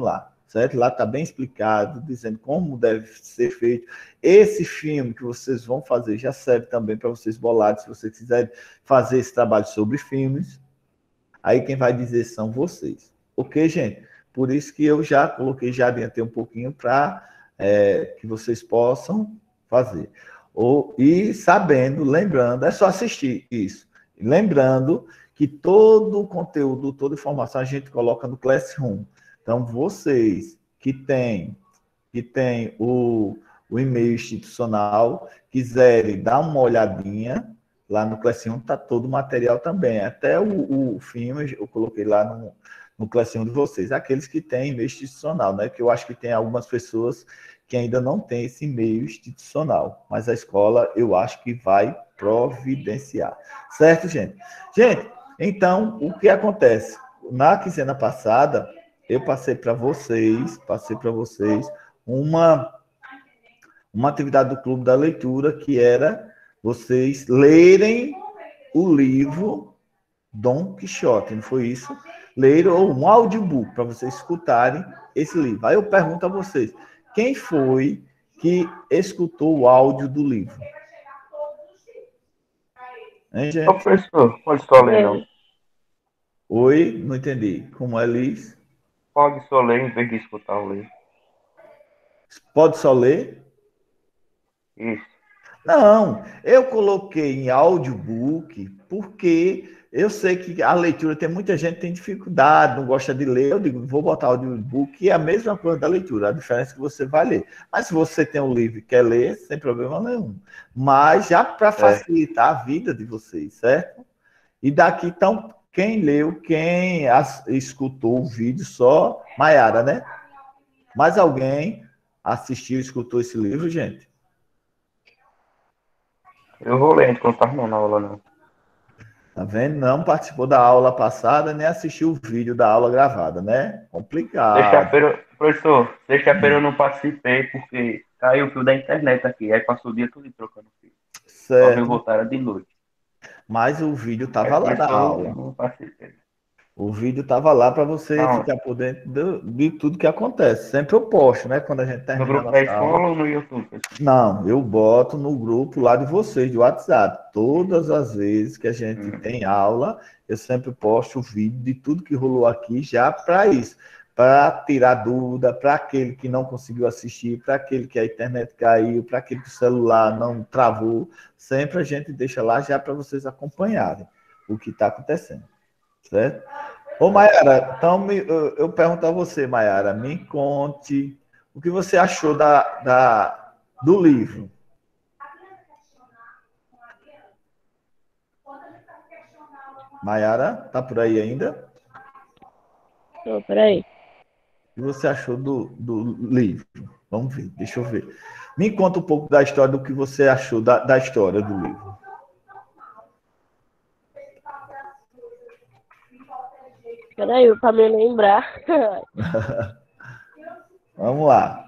certo? Lá está bem explicado, dizendo como deve ser feito. Esse filme que vocês vão fazer já serve também para vocês bolarem, se vocês quiserem fazer esse trabalho sobre filmes. Aí quem vai dizer são vocês. Ok, gente? Por isso que eu já coloquei, já adiantei um pouquinho para é, que vocês possam fazer. Ou, e sabendo, lembrando, é só assistir isso. Lembrando que todo o conteúdo, toda a informação a gente coloca no Classroom. Então, vocês que têm, que têm o, o e-mail institucional, quiserem dar uma olhadinha, lá no Classroom está todo o material também. Até o, o filme eu coloquei lá no, no Classroom de vocês. Aqueles que têm e-mail institucional, né? Que eu acho que tem algumas pessoas que ainda não têm esse e-mail institucional. Mas a escola, eu acho que vai providenciar. Certo, gente? Gente, então, o que acontece? Na quinzena passada, eu passei para vocês, passei para vocês uma, uma atividade do Clube da Leitura, que era vocês lerem o livro Dom Quixote, não foi isso? Lerem ou um audiobook, para vocês escutarem esse livro. Aí eu pergunto a vocês, quem foi que escutou o áudio do livro? Hein, gente? Ô, professor, pode só ler, não? Oi, não entendi. Como é, Liz? Pode só ler em vez de escutar o livro. Pode só ler? Isso. Não, eu coloquei em audiobook porque eu sei que a leitura tem muita gente que tem dificuldade, não gosta de ler. Eu digo, vou botar audiobook e é a mesma coisa da leitura, a diferença é que você vai ler. Mas se você tem um livro e quer ler, sem problema nenhum. Mas já para facilitar a vida de vocês, certo? E daqui, então, quem leu, quem as, escutou o vídeo, só Maiara, né? Mais alguém assistiu, escutou esse livro, gente? Eu vou ler, enquanto tá arrumando a aula, não. Tá vendo? Não participou da aula passada, nem assistiu o vídeo da aula gravada, né? Complicado. Sexta-feira, professor, sexta-feira eu não participei porque caiu o fio da internet aqui. Aí passou o dia todo trocando fio. Só veio Certo. voltar de noite. Mas o vídeo Aí tava lá por na isso eu aula. não participei. O vídeo tava lá para você Não. ficar por dentro do- de tudo que acontece. Sempre eu posto, né? Quando a gente No termina a grupo da nossa escola aula. ou no YouTube? professor? Não, eu boto no grupo lá de vocês, de WhatsApp. Todas as vezes que a gente Hum. tem aula, eu sempre posto o vídeo de tudo que rolou aqui já para isso. Para tirar dúvida, para aquele que não conseguiu assistir, para aquele que a internet caiu, para aquele que o celular não travou. Sempre a gente deixa lá já para vocês acompanharem o que está acontecendo. Certo? Ô, Maiara, então me- eu, eu pergunto a você, Maiara, me conte o que você achou da, da, do livro. Maiara, tá por aí ainda? Tô, peraí. O que você achou do, do livro? Vamos ver, deixa eu ver. Me conta um pouco da história, do que você achou da, da história do livro. Peraí, pra me lembrar. Vamos lá.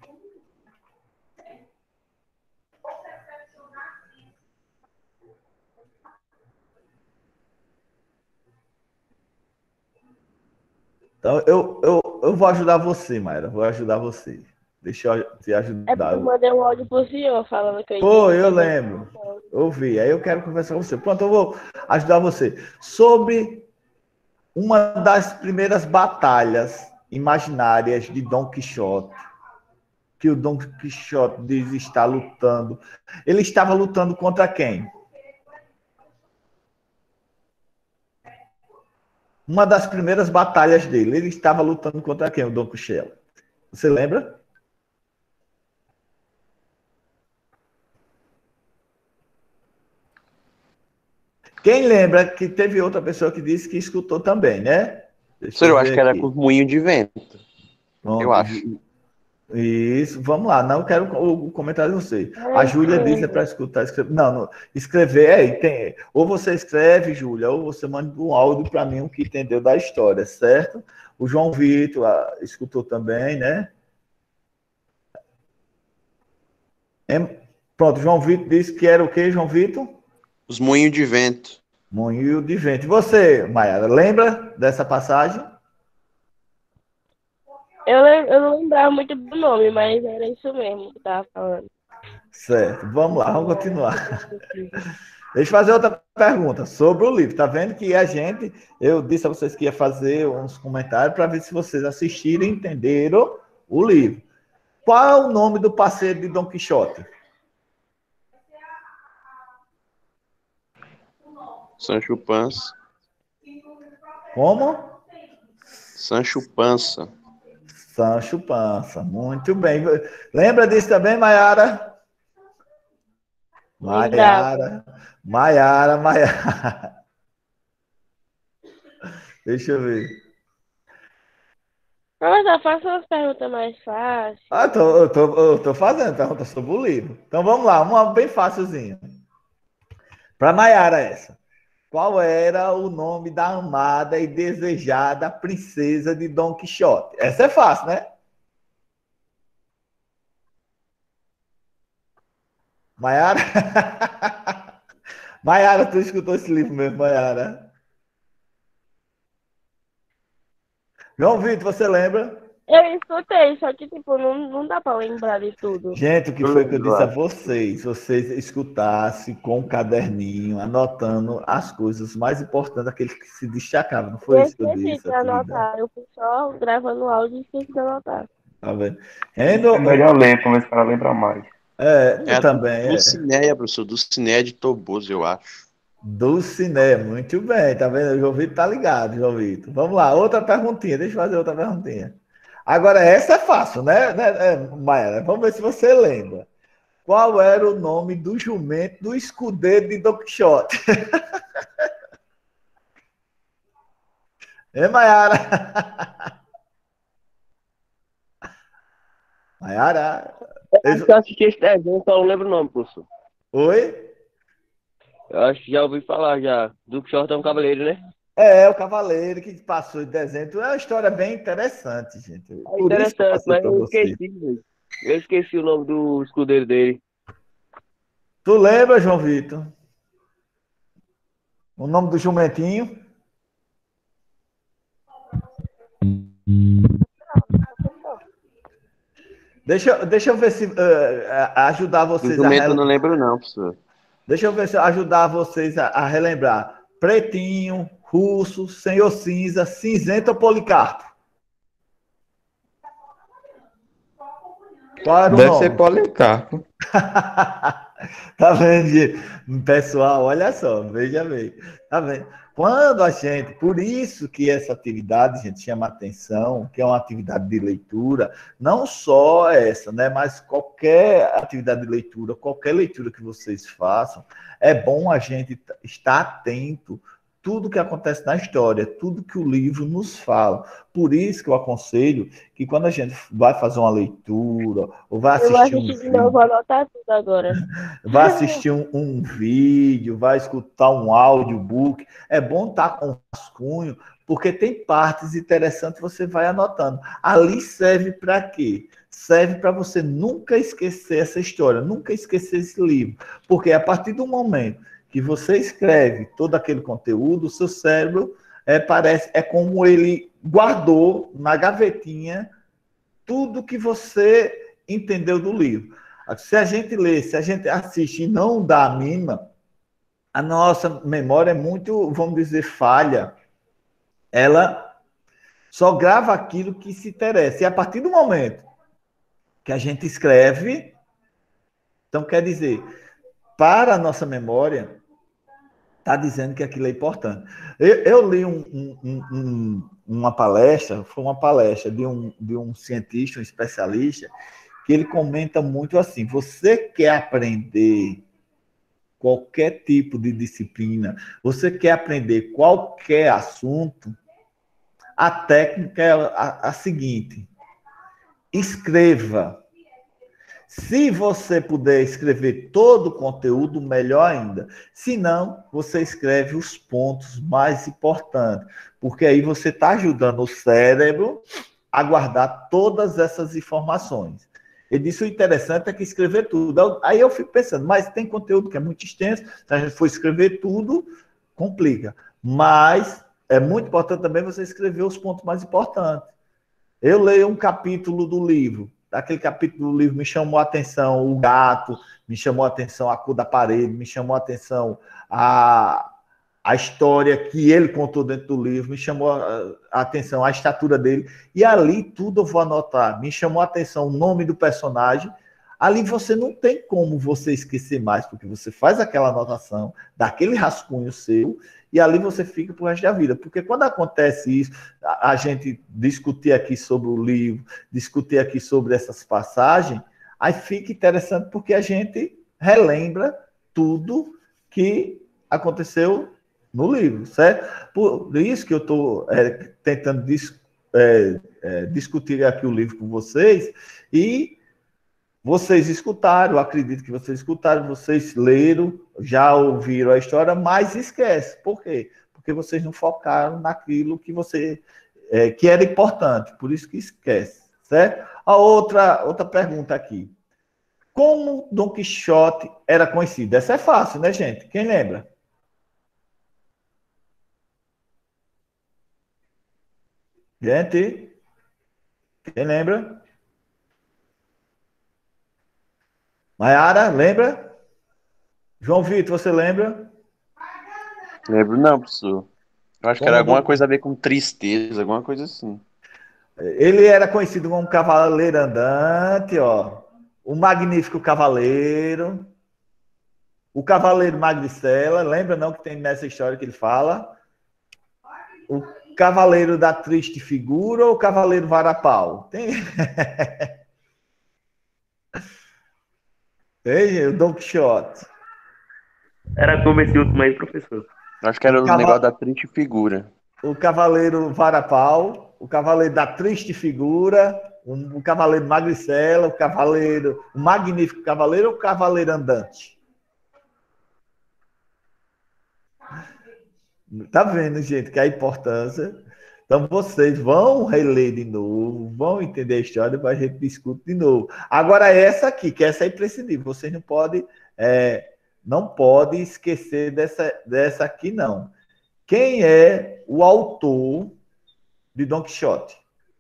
Então, eu, eu, eu vou ajudar você, Mayra. Vou ajudar você. Deixa eu te É porque ajudar. eu mandei um áudio pro senhor falando que eu ia. Pô, eu lembro. Eu vi. Aí eu quero conversar com você. Pronto, eu vou ajudar você. Sobre uma das primeiras batalhas imaginárias de Dom Quixote, que o Dom Quixote diz estar lutando. Ele estava lutando contra quem? Uma das primeiras batalhas dele. Ele estava lutando contra quem, o Dom Quixote? Você lembra? Quem lembra que teve outra pessoa que disse que escutou também, né? Deixa Professor, eu acho ver que era aqui. com moinho de vento. Pronto. Eu acho. Isso, vamos lá. Não quero o comentário de você. A Júlia disse para escutar, escrever. Não, não, escrever é, tem. Ou você escreve, Júlia, ou você manda um áudio para mim o que entendeu da história, certo? O João Vitor ah, escutou também, né? É, pronto, João Vitor disse que era o quê, João Vitor? Os moinhos de vento. Moinho de vento. E você, Maiara, lembra dessa passagem? Eu, lem- eu não lembrava muito do nome, mas era isso mesmo que eu tava falando. Certo, vamos lá, vamos continuar. Deixa eu fazer outra pergunta sobre o livro. Tá vendo que a gente, eu disse a vocês que ia fazer uns comentários para ver se vocês assistiram e entenderam o livro. Qual é o nome do parceiro de Dom Quixote? Sancho Panza. Como? Sancho Panza. Sancho Panza. Muito bem. Lembra disso também, Maiara? Maiara. Maiara, Maiara. Deixa eu ver. Não, mas eu faço umas perguntas mais fáceis. Ah, tô, eu, tô, eu tô fazendo pergunta sobre o livro. Então vamos lá, uma bem fácilzinha. Para Maiara essa. Qual era o nome da amada e desejada princesa de Dom Quixote? Essa é fácil, né? Maiara? Maiara, tu escutou esse livro mesmo, Maiara? João Vitor, você lembra? Eu escutei, só que, tipo, não, não dá pra lembrar de tudo. Gente, o que foi que eu disse a vocês? Se vocês escutassem com um caderninho, anotando as coisas mais importantes, aqueles que se destacavam. Não foi Eu isso que eu esqueci disse? de anotar. Eu fui só gravando o áudio e esqueci de anotar. Tá vendo? Rendo, É melhor ler, pra ver se ela lembra mais. é, É também. É. Dulcinéia, professor. Dulcinéia de Toboso, eu acho. Dulciné, muito bem, tá vendo? O João Vitor tá ligado, João Vitor. Vamos lá, outra perguntinha, deixa eu fazer outra perguntinha. Agora, essa é fácil, né, né, Maera? Vamos ver se você lembra. Qual era o nome do jumento do escudeiro de Don Quixote? Hein, Maiara? Maiara? Eu acho que eu assisti esse desenho, só não lembro o nome, professor. Oi? Eu acho que já ouvi falar já. Do Quixote é um cavaleiro, né? É, o Cavaleiro que passou de desenho. É uma história bem interessante, gente. É Por isso que eu interessante, passei mas pra eu você. esqueci, velho. Eu esqueci o nome do escudeiro dele. Tu lembra, João Vitor? O nome do jumentinho? Deixa, deixa eu ver se uh, ajudar Do vocês a jumento eu relembrar. não lembro, não, professor. Deixa eu ver se ajudar vocês a, a relembrar. Pretinho, Russo, Senhor Cinza, Cinzento ou Policarpo? Qual era o Deve nome? ser Policarpo. Tá vendo, gente? Pessoal, olha só, veja bem. Tá vendo? Quando a gente, por isso que essa atividade, gente, chama atenção, que é uma atividade de leitura, não só essa, né, mas qualquer atividade de leitura, qualquer leitura que vocês façam, é bom a gente estar atento tudo que acontece na história, tudo que o livro nos fala. Por isso que eu aconselho que quando a gente vai fazer uma leitura, ou vai Eu vou assistir um assistir de vídeo, novo, vou anotar tudo agora. vai assistir um, um vídeo, vai escutar um audiobook, é bom estar com um rascunho, porque tem partes interessantes que você vai anotando. Ali serve para quê? Serve para você nunca esquecer essa história, nunca esquecer esse livro. Porque a partir do momento que você escreve todo aquele conteúdo, o seu cérebro é, parece, é como ele guardou na gavetinha tudo que você entendeu do livro. Se a gente lê, se a gente assiste e não dá a mínima, a nossa memória é muito, vamos dizer, falha. Ela só grava aquilo que se interessa. E a partir do momento que a gente escreve, então quer dizer, para a nossa memória, está dizendo que aquilo é importante. Eu, eu li um, um, um, uma palestra, foi uma palestra de um, de um cientista, um especialista, que ele comenta muito assim, você quer aprender qualquer tipo de disciplina, você quer aprender qualquer assunto, a técnica é a, a seguinte, escreva. Se você puder escrever todo o conteúdo, melhor ainda. Se não, você escreve os pontos mais importantes, porque aí você está ajudando o cérebro a guardar todas essas informações. Ele disse, o interessante é que escrever tudo. Aí eu fico pensando, mas tem conteúdo que é muito extenso, se a gente for escrever tudo, complica. Mas é muito importante também você escrever os pontos mais importantes. eu leio um capítulo do livro, daquele capítulo do livro me chamou a atenção o gato, me chamou a atenção a cor da parede, me chamou a atenção a, a história que ele contou dentro do livro, me chamou a, a atenção a estatura dele, e ali tudo eu vou anotar, me chamou a atenção o nome do personagem. Ali você não tem como você esquecer mais, porque você faz aquela anotação, daquele rascunho seu, e ali você fica pro resto da vida. Porque quando acontece isso, a, a gente discutir aqui sobre o livro, discutir aqui sobre essas passagens, aí fica interessante porque a gente relembra tudo que aconteceu no livro, certo? Por isso que eu estou é, tentando dis, é, é, discutir aqui o livro com vocês, e vocês escutaram, eu acredito que vocês escutaram, vocês leram, já ouviram a história, mas esquece. Por quê? Porque vocês não focaram naquilo que, você, é, que era importante, por isso que esquece, certo? A outra, outra pergunta aqui. Como Dom Quixote era conhecido? Essa é fácil, né, gente? Quem lembra? Gente, quem lembra? Maiara, lembra? João Vitor, você lembra? Lembro não, professor. Eu acho que Como era alguma Dom- coisa a ver com tristeza, alguma coisa assim. Ele era conhecido como Cavaleiro Andante, ó. O Magnífico Cavaleiro. O Cavaleiro Magricela. Lembra não que tem nessa história que ele fala? O Cavaleiro da Triste Figura ou o Cavaleiro Varapau? Tem... Tem o Dom Quixote. Era como esse último aí, professor. Eu acho que era o Cava- negócio da triste figura. O Cavaleiro Varapau, o Cavaleiro da Triste Figura, o Cavaleiro Magricela, o Cavaleiro, o Magnífico Cavaleiro ou o Cavaleiro Andante? Tá vendo, gente, que a importância. Então vocês vão reler de novo, vão entender a história, depois a gente discute de novo. Agora essa aqui, que essa é imprescindível, vocês não podem, é, não podem esquecer dessa, dessa aqui, não. Quem é o autor de Dom Quixote?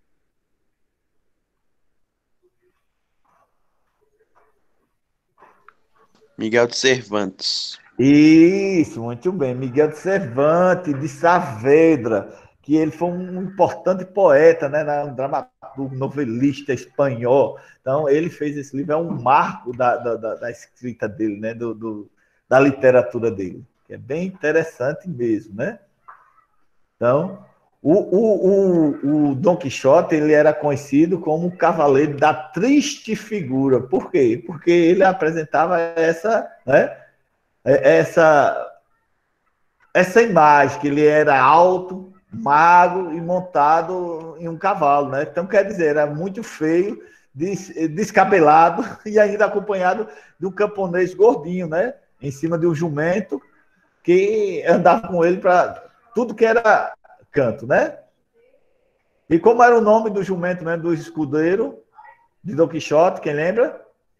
Miguel de Cervantes. Isso, muito bem. Miguel de Cervantes, de Saavedra, que ele foi um importante poeta, né, um dramaturgo, novelista espanhol. Então, ele fez esse livro, é um marco da, da, da, da escrita dele, né, do, do, da literatura dele, que é bem interessante mesmo, né? Então, o, o, o, o Dom Quixote, ele era conhecido como o Cavaleiro da Triste Figura. Por quê? Porque ele apresentava essa, né, essa, essa imagem, que ele era alto, magro e montado em um cavalo, né? Então, quer dizer, era muito feio, des, descabelado e ainda acompanhado de um camponês gordinho, né? Em cima de um jumento que andava com ele para tudo que era canto, né? E como era o nome do jumento, né? Do escudeiro de Dom Quixote, quem lembra?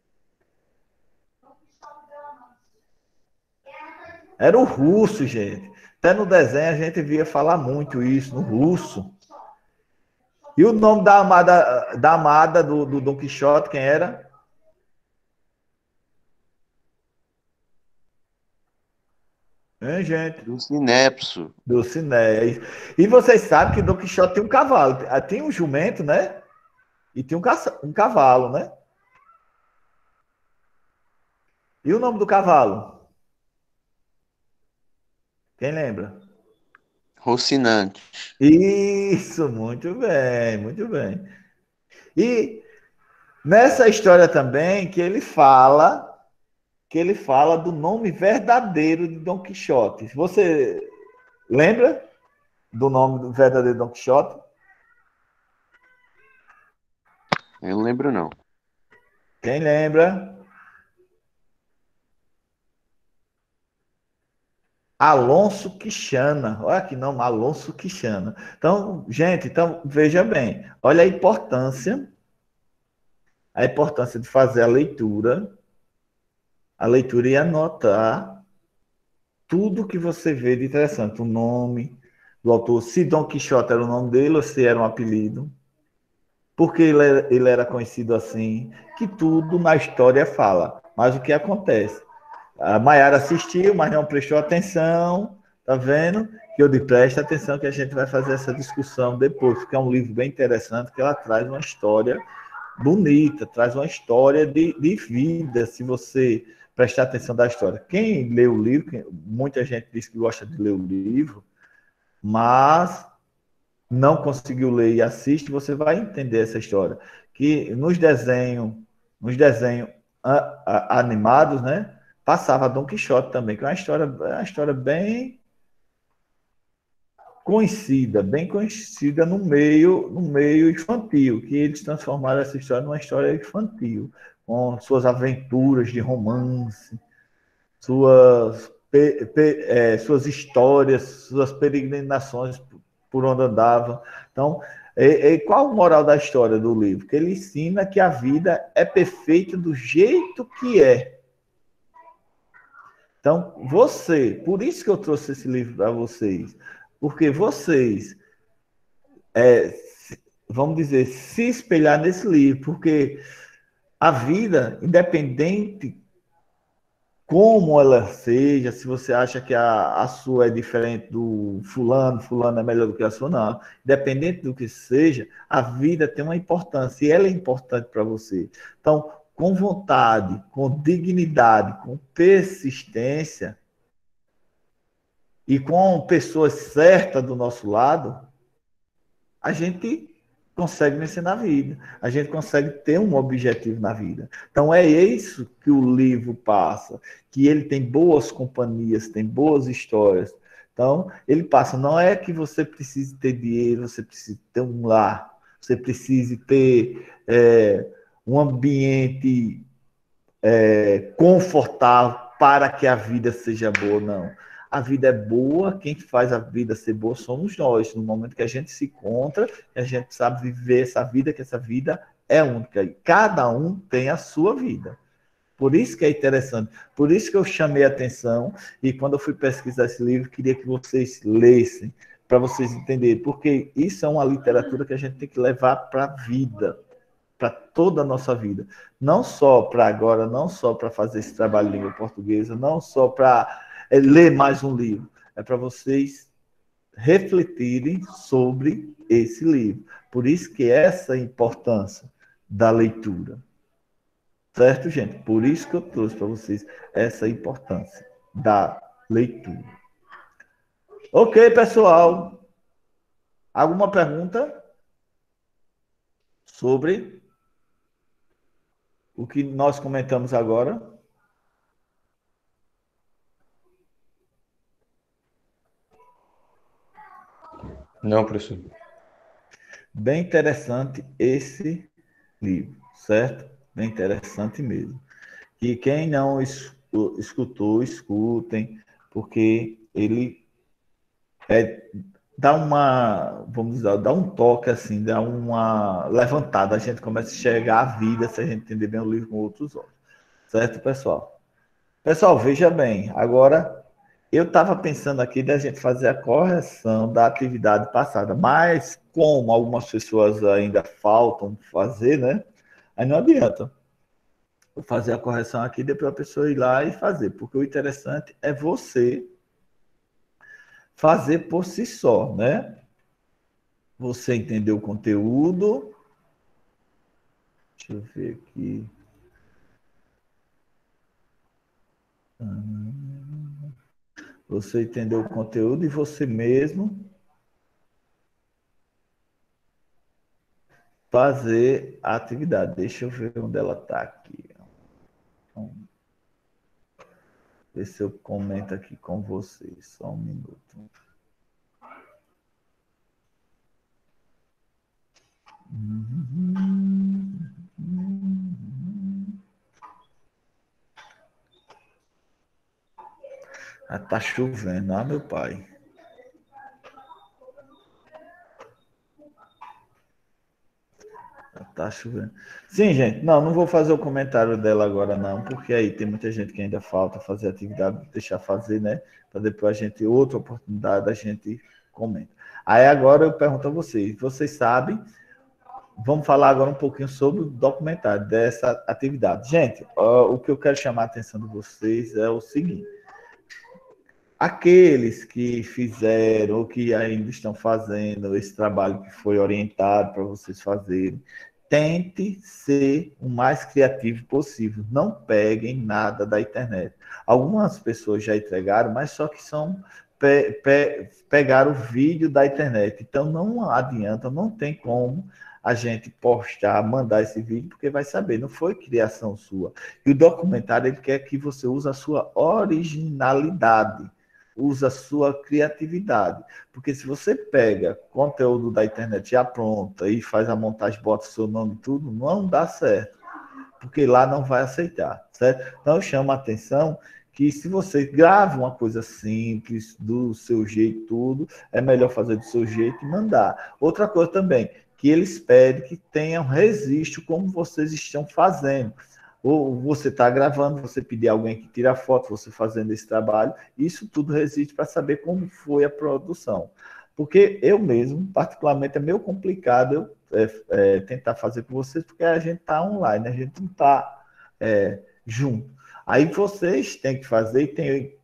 Era o russo, gente. Até no desenho a gente via falar muito isso, no russo. E o nome da amada, da amada do, do Dom Quixote, quem era? Hein, gente? Dulcinea, professor. Dulcinea. E vocês sabem que Dom Quixote tem um cavalo. Tem um jumento, né? E tem um, caça, um cavalo, né? E o nome do cavalo? Quem lembra? Rocinante. Isso, muito bem, muito bem. E nessa história também que ele fala, que ele fala do nome verdadeiro de Dom Quixote. Você lembra do nome do verdadeiro Dom Quixote? Eu não lembro, não. Quem lembra? Alonso Quixana. Olha que nome, Alonso Quixana. Então, gente, então veja bem, olha a importância, a importância de fazer a leitura, a leitura e anotar tudo que você vê de interessante, o nome do autor, se Dom Quixote era o nome dele ou se era um apelido, Por que ele era, ele era conhecido assim? Que tudo na história fala. Mas o que acontece? A Maiara assistiu, mas não prestou atenção, tá vendo? Que eu disse, presta atenção que a gente vai fazer essa discussão depois, porque é um livro bem interessante, que ela traz uma história bonita, traz uma história de, de vida, se você prestar atenção da história. Quem lê o livro, muita gente diz que gosta de ler o livro, mas não conseguiu ler e assiste, você vai entender essa história. Que nos desenhos, nos desenhos animados, né, passava Dom Quixote também, que é uma história, uma história bem conhecida, bem conhecida no meio, no meio infantil, que eles transformaram essa história numa história infantil, com suas aventuras de romance, suas, pe, pe, é, suas histórias, suas peregrinações por onde andava. Então, é, é, qual a moral da história do livro? Que ele ensina que a vida é perfeita do jeito que é. Então, você, por isso que eu trouxe esse livro para vocês, porque vocês, é, vamos dizer, se espelhar nesse livro, porque a vida, independente como ela seja, se você acha que a, a sua é diferente do fulano, fulano é melhor do que a sua, não. Independente do que seja, a vida tem uma importância, e ela é importante para você. Então, com vontade, com dignidade, com persistência, e com pessoas certas do nosso lado, a gente consegue vencer na vida. A gente consegue ter um objetivo na vida. Então, é isso que o livro passa, que ele tem boas companhias, tem boas histórias. Então, ele passa, não é que você precise ter dinheiro, você precisa ter um lar, você precise ter é, um ambiente é, confortável para que a vida seja boa, não. A vida é boa, quem faz a vida ser boa somos nós. No momento que a gente se encontra, a gente sabe viver essa vida, que essa vida é única. E cada um tem a sua vida. Por isso que é interessante. Por isso que eu chamei a atenção. E quando eu fui pesquisar esse livro, queria que vocês lessem, para vocês entenderem. Porque isso é uma literatura que a gente tem que levar para a vida, para toda a nossa vida. Não só para agora, não só para fazer esse trabalho de língua portuguesa, não só para é ler mais um livro, é para vocês refletirem sobre esse livro. Por isso que essa importância da leitura. Certo, gente? Por isso que eu trouxe para vocês essa importância da leitura. Ok, pessoal. Alguma pergunta sobre o que nós comentamos agora? Não, professor. Bem interessante esse livro, certo? Bem interessante mesmo. E quem não escutou, escutem, porque ele é, dá uma, vamos dizer, dá um toque assim, dá uma levantada, a gente começa a enxergar a vida se a gente entender bem o livro com outros olhos. Certo, pessoal? Pessoal, veja bem, agora eu estava pensando aqui da gente fazer a correção da atividade passada, mas como algumas pessoas ainda faltam fazer, né? Aí não adianta eu fazer a correção aqui, depois a pessoa ir lá e fazer, porque o interessante é você fazer por si só, né? Você entender o conteúdo. Deixa eu ver aqui. Você entender o conteúdo e você mesmo fazer a atividade. Deixa eu ver onde ela está aqui. Então, ver se eu comento aqui com vocês. Só um minuto. Ah, tá chovendo, ah, meu pai. Tá chovendo. Sim, gente. Não, não vou fazer o comentário dela agora, não, porque aí tem muita gente que ainda falta fazer atividade, deixar fazer, né? Para depois a gente, outra oportunidade, a gente comenta. Aí agora eu pergunto a vocês: vocês sabem vamos falar agora um pouquinho sobre o documentário dessa atividade. Gente, ó, o que eu quero chamar a atenção de vocês é o seguinte. Aqueles que fizeram ou que ainda estão fazendo esse trabalho que foi orientado para vocês fazerem, tente ser o mais criativo possível. Não peguem nada da internet. Algumas pessoas já entregaram, mas só que são pe, pe, pegaram o vídeo da internet. Então não adianta, não tem como a gente postar, mandar esse vídeo, porque vai saber, não foi criação sua. E o documentário, ele quer que você use a sua originalidade, use a sua criatividade. Porque se você pega conteúdo da internet já pronta e faz a montagem, bota o seu nome e tudo, não dá certo. Porque lá não vai aceitar, certo? Então eu chamo a atenção que se você grava uma coisa simples, do seu jeito tudo, é melhor fazer do seu jeito e mandar. Outra coisa também, que eles pedem que tenham registro como vocês estão fazendo. Ou você está gravando, você pedir alguém que tire a foto, você fazendo esse trabalho, isso tudo resiste para saber como foi a produção. Porque eu mesmo, particularmente, é meio complicado eu é, é, tentar fazer com vocês, porque a gente está online, a gente não está é, junto. Aí vocês têm que fazer, e tem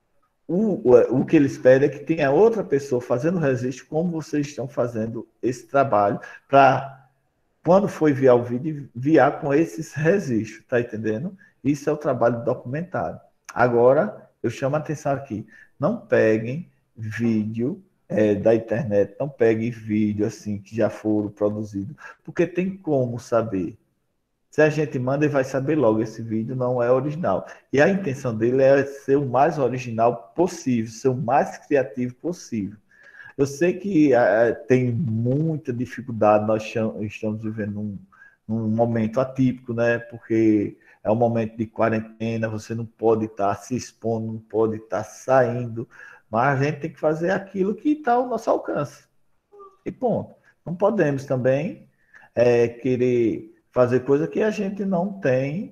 o, o, o que eles pedem é que tenha outra pessoa fazendo registro, como vocês estão fazendo esse trabalho, para, quando for enviar o vídeo, enviar com esses registros, tá entendendo? Isso é o trabalho documentário. Agora, eu chamo a atenção aqui, não peguem vídeo é, da internet, não peguem vídeo assim, que já foram produzidos, porque tem como saber. Se a gente manda, ele vai saber logo, esse vídeo não é original. E a intenção dele é ser o mais original possível, ser o mais criativo possível. Eu sei que é, tem muita dificuldade, nós estamos vivendo um, um momento atípico, né? Porque é um momento de quarentena, você não pode estar se expondo, não pode estar saindo, mas a gente tem que fazer aquilo que está ao nosso alcance. E ponto. Não podemos também é, querer fazer coisa que a gente não tem,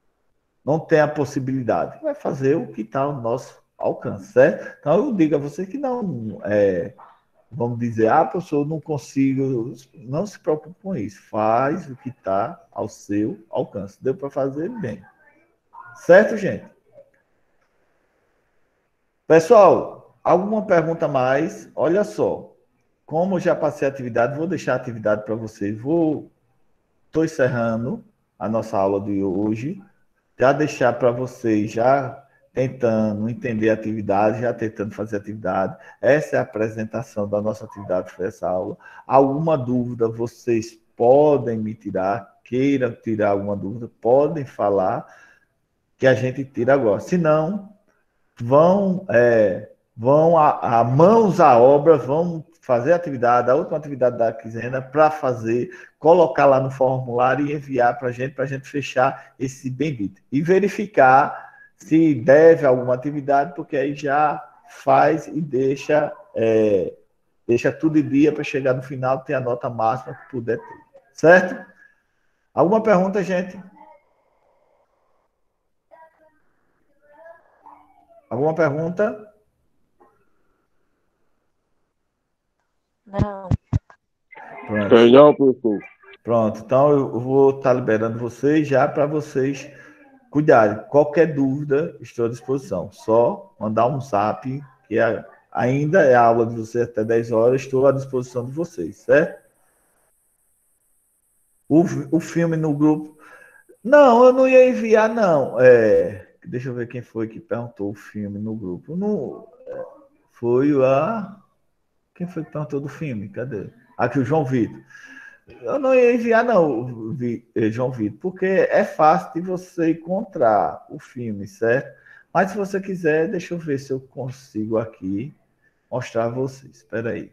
não tem a possibilidade. Vai fazer o que está ao nosso alcance, certo? Então eu digo a você que não, é, vamos dizer, ah, professor, não consigo, não se preocupe com isso. Faz o que está ao seu alcance. Deu para fazer bem. Certo, gente? Pessoal, alguma pergunta mais? Olha só, como eu já passei a atividade, vou deixar a atividade para vocês. Vou Estou encerrando a nossa aula de hoje, já deixar para vocês, já tentando entender a atividade, já tentando fazer a atividade. Essa é a apresentação da nossa atividade para essa aula. Alguma dúvida, vocês podem me tirar, queiram tirar alguma dúvida, podem falar, que a gente tira agora. Se não, vão, é, vão a, a mãos à obra, vão fazer a atividade, a última atividade da quinzena, para fazer, colocar lá no formulário e enviar para a gente, para a gente fechar esse bendito. E verificar se deve alguma atividade, porque aí já faz e deixa, é, deixa tudo em dia para chegar no final, ter a nota máxima que puder ter. Certo? Alguma pergunta, gente? Alguma pergunta? Não. Pronto. Legal, professor. Pronto, então eu vou estar liberando vocês já para vocês cuidarem. Qualquer dúvida, estou à disposição. Só mandar um zap, que é, ainda é a aula de vocês até dez horas, estou à disposição de vocês, certo? O, o filme no grupo. Não, eu não ia enviar, não. É, deixa eu ver quem foi que perguntou o filme no grupo. No, foi a. Quem foi que perguntou do filme? Cadê? Aqui, o João Vitor. Eu não ia enviar, não, João Vitor, porque é fácil de você encontrar o filme, certo? Mas se você quiser, deixa eu ver se eu consigo aqui mostrar a vocês. Espera aí.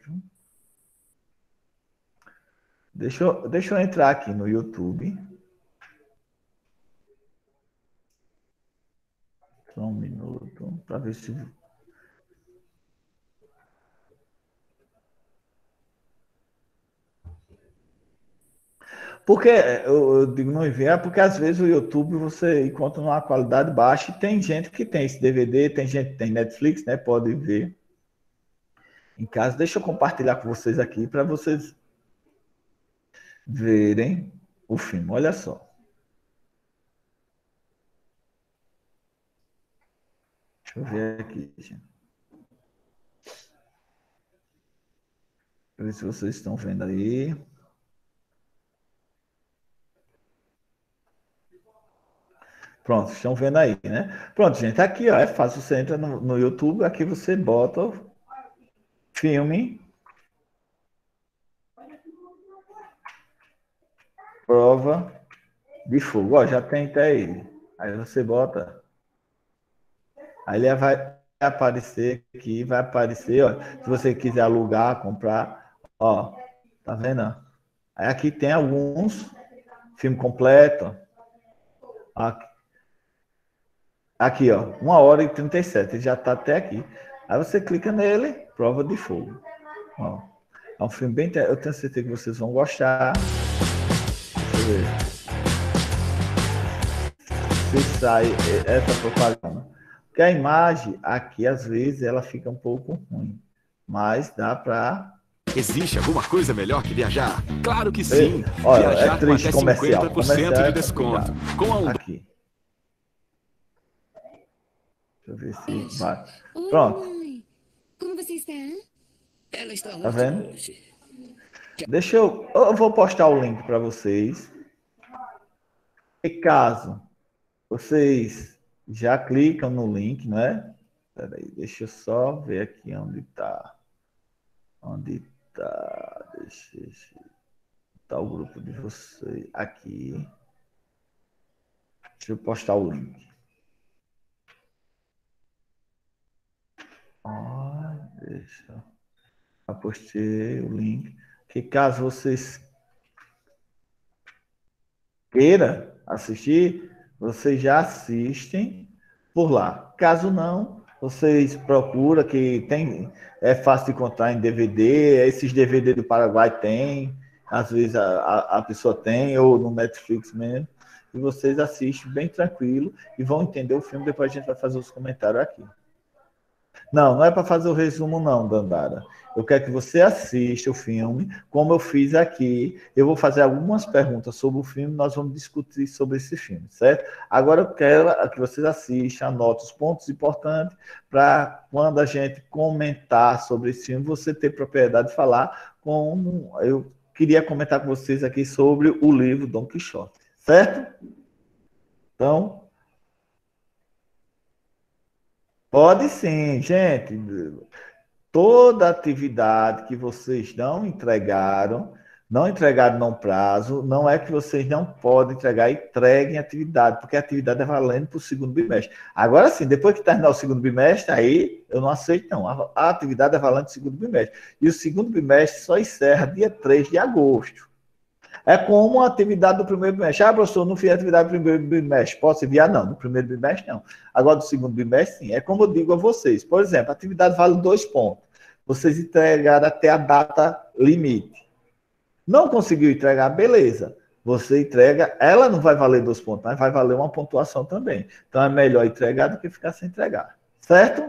Deixa eu, deixa eu entrar aqui no YouTube. Só um minuto, para ver se... Porque eu, eu digo não enviar, porque às vezes o YouTube você encontra uma qualidade baixa e tem gente que tem esse D V D, tem gente que tem Netflix, né? Pode ver em casa. Deixa eu compartilhar com vocês aqui para vocês verem o filme. Olha só. Deixa eu ver aqui, gente. Deixa eu ver se vocês estão vendo aí. Pronto, estão vendo aí, né? Pronto, gente, aqui, ó, é fácil. Você entra no, no YouTube, aqui você bota o filme Prova de Fogo. Ó, já tem até ele. Aí você bota. Aí ele vai aparecer aqui, vai aparecer, ó. Se você quiser alugar, comprar, ó, tá vendo? Aí aqui tem alguns filme completo. Aqui, aqui, ó, uma hora e trinta e sete, ele já tá até aqui. Aí você clica nele, Prova de Fogo. Ó, é um filme bem, eu tenho certeza que vocês vão gostar. Deixa eu ver. Se sai essa propaganda. Porque a imagem aqui, às vezes, ela fica um pouco ruim. Mas dá para... Existe alguma coisa melhor que viajar? Claro que sim! Olha, viajar é triste, com até comercial. cinquenta por cento Comercial de desconto. é Com a Umbra. aqui. Deixa eu ver se vai. Pronto. Oi, como você está? Ela está Tá vendo? Deixa eu... Eu vou postar o link para vocês. E caso vocês já clicam no link, né? Espera aí, deixa eu só ver aqui onde está. Onde está? Deixa eu... Tá o grupo de vocês aqui. Deixa eu postar o link. Ah, deixa. Eu postei o link. Que caso vocês queiram assistir, vocês já assistem por lá. Caso não, vocês procuram, que tem, é fácil de encontrar em D V D, esses D V D do Paraguai tem, às vezes a, a, a pessoa tem, ou no Netflix mesmo, e vocês assistem bem tranquilo e vão entender o filme, depois a gente vai fazer os comentários aqui. Não, não é para fazer o resumo não, Dandara. Eu quero que você assista o filme, como eu fiz aqui. Eu vou fazer algumas perguntas sobre o filme, nós vamos discutir sobre esse filme, certo? Agora eu quero que vocês assistam, anotem os pontos importantes, para quando a gente comentar sobre esse filme, você ter propriedade de falar, como eu queria comentar com vocês aqui sobre o livro Dom Quixote, certo? Então... Pode sim, gente. Toda atividade que vocês não entregaram, não entregaram no prazo, não é que vocês não podem entregar, entreguem atividade, porque a atividade é valendo para o segundo bimestre. Agora sim, depois que terminar o segundo bimestre, aí eu não aceito não. A, a atividade é valendo para o segundo bimestre. E o segundo bimestre só encerra dia três de agosto. É como a atividade do primeiro bimestre. Ah, professor, não fiz a atividade do primeiro bimestre. Posso enviar? Não, no primeiro bimestre não. Agora, do segundo bimestre, sim. É como eu digo a vocês. Por exemplo, a atividade vale dois pontos. Vocês entregaram até a data limite. Não conseguiu entregar? Beleza. Você entrega, ela não vai valer dois pontos, mas vai valer uma pontuação também. Então, é melhor entregar do que ficar sem entregar. Certo?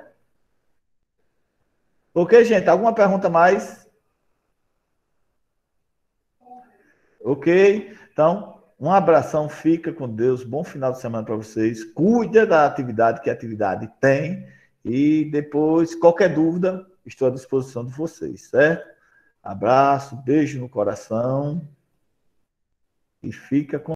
Ok, gente? Alguma pergunta mais? Ok? Então, um abração, fica com Deus, bom final de semana para vocês, cuida da atividade que a atividade tem e depois, qualquer dúvida, estou à disposição de vocês, certo? Abraço, beijo no coração e fica com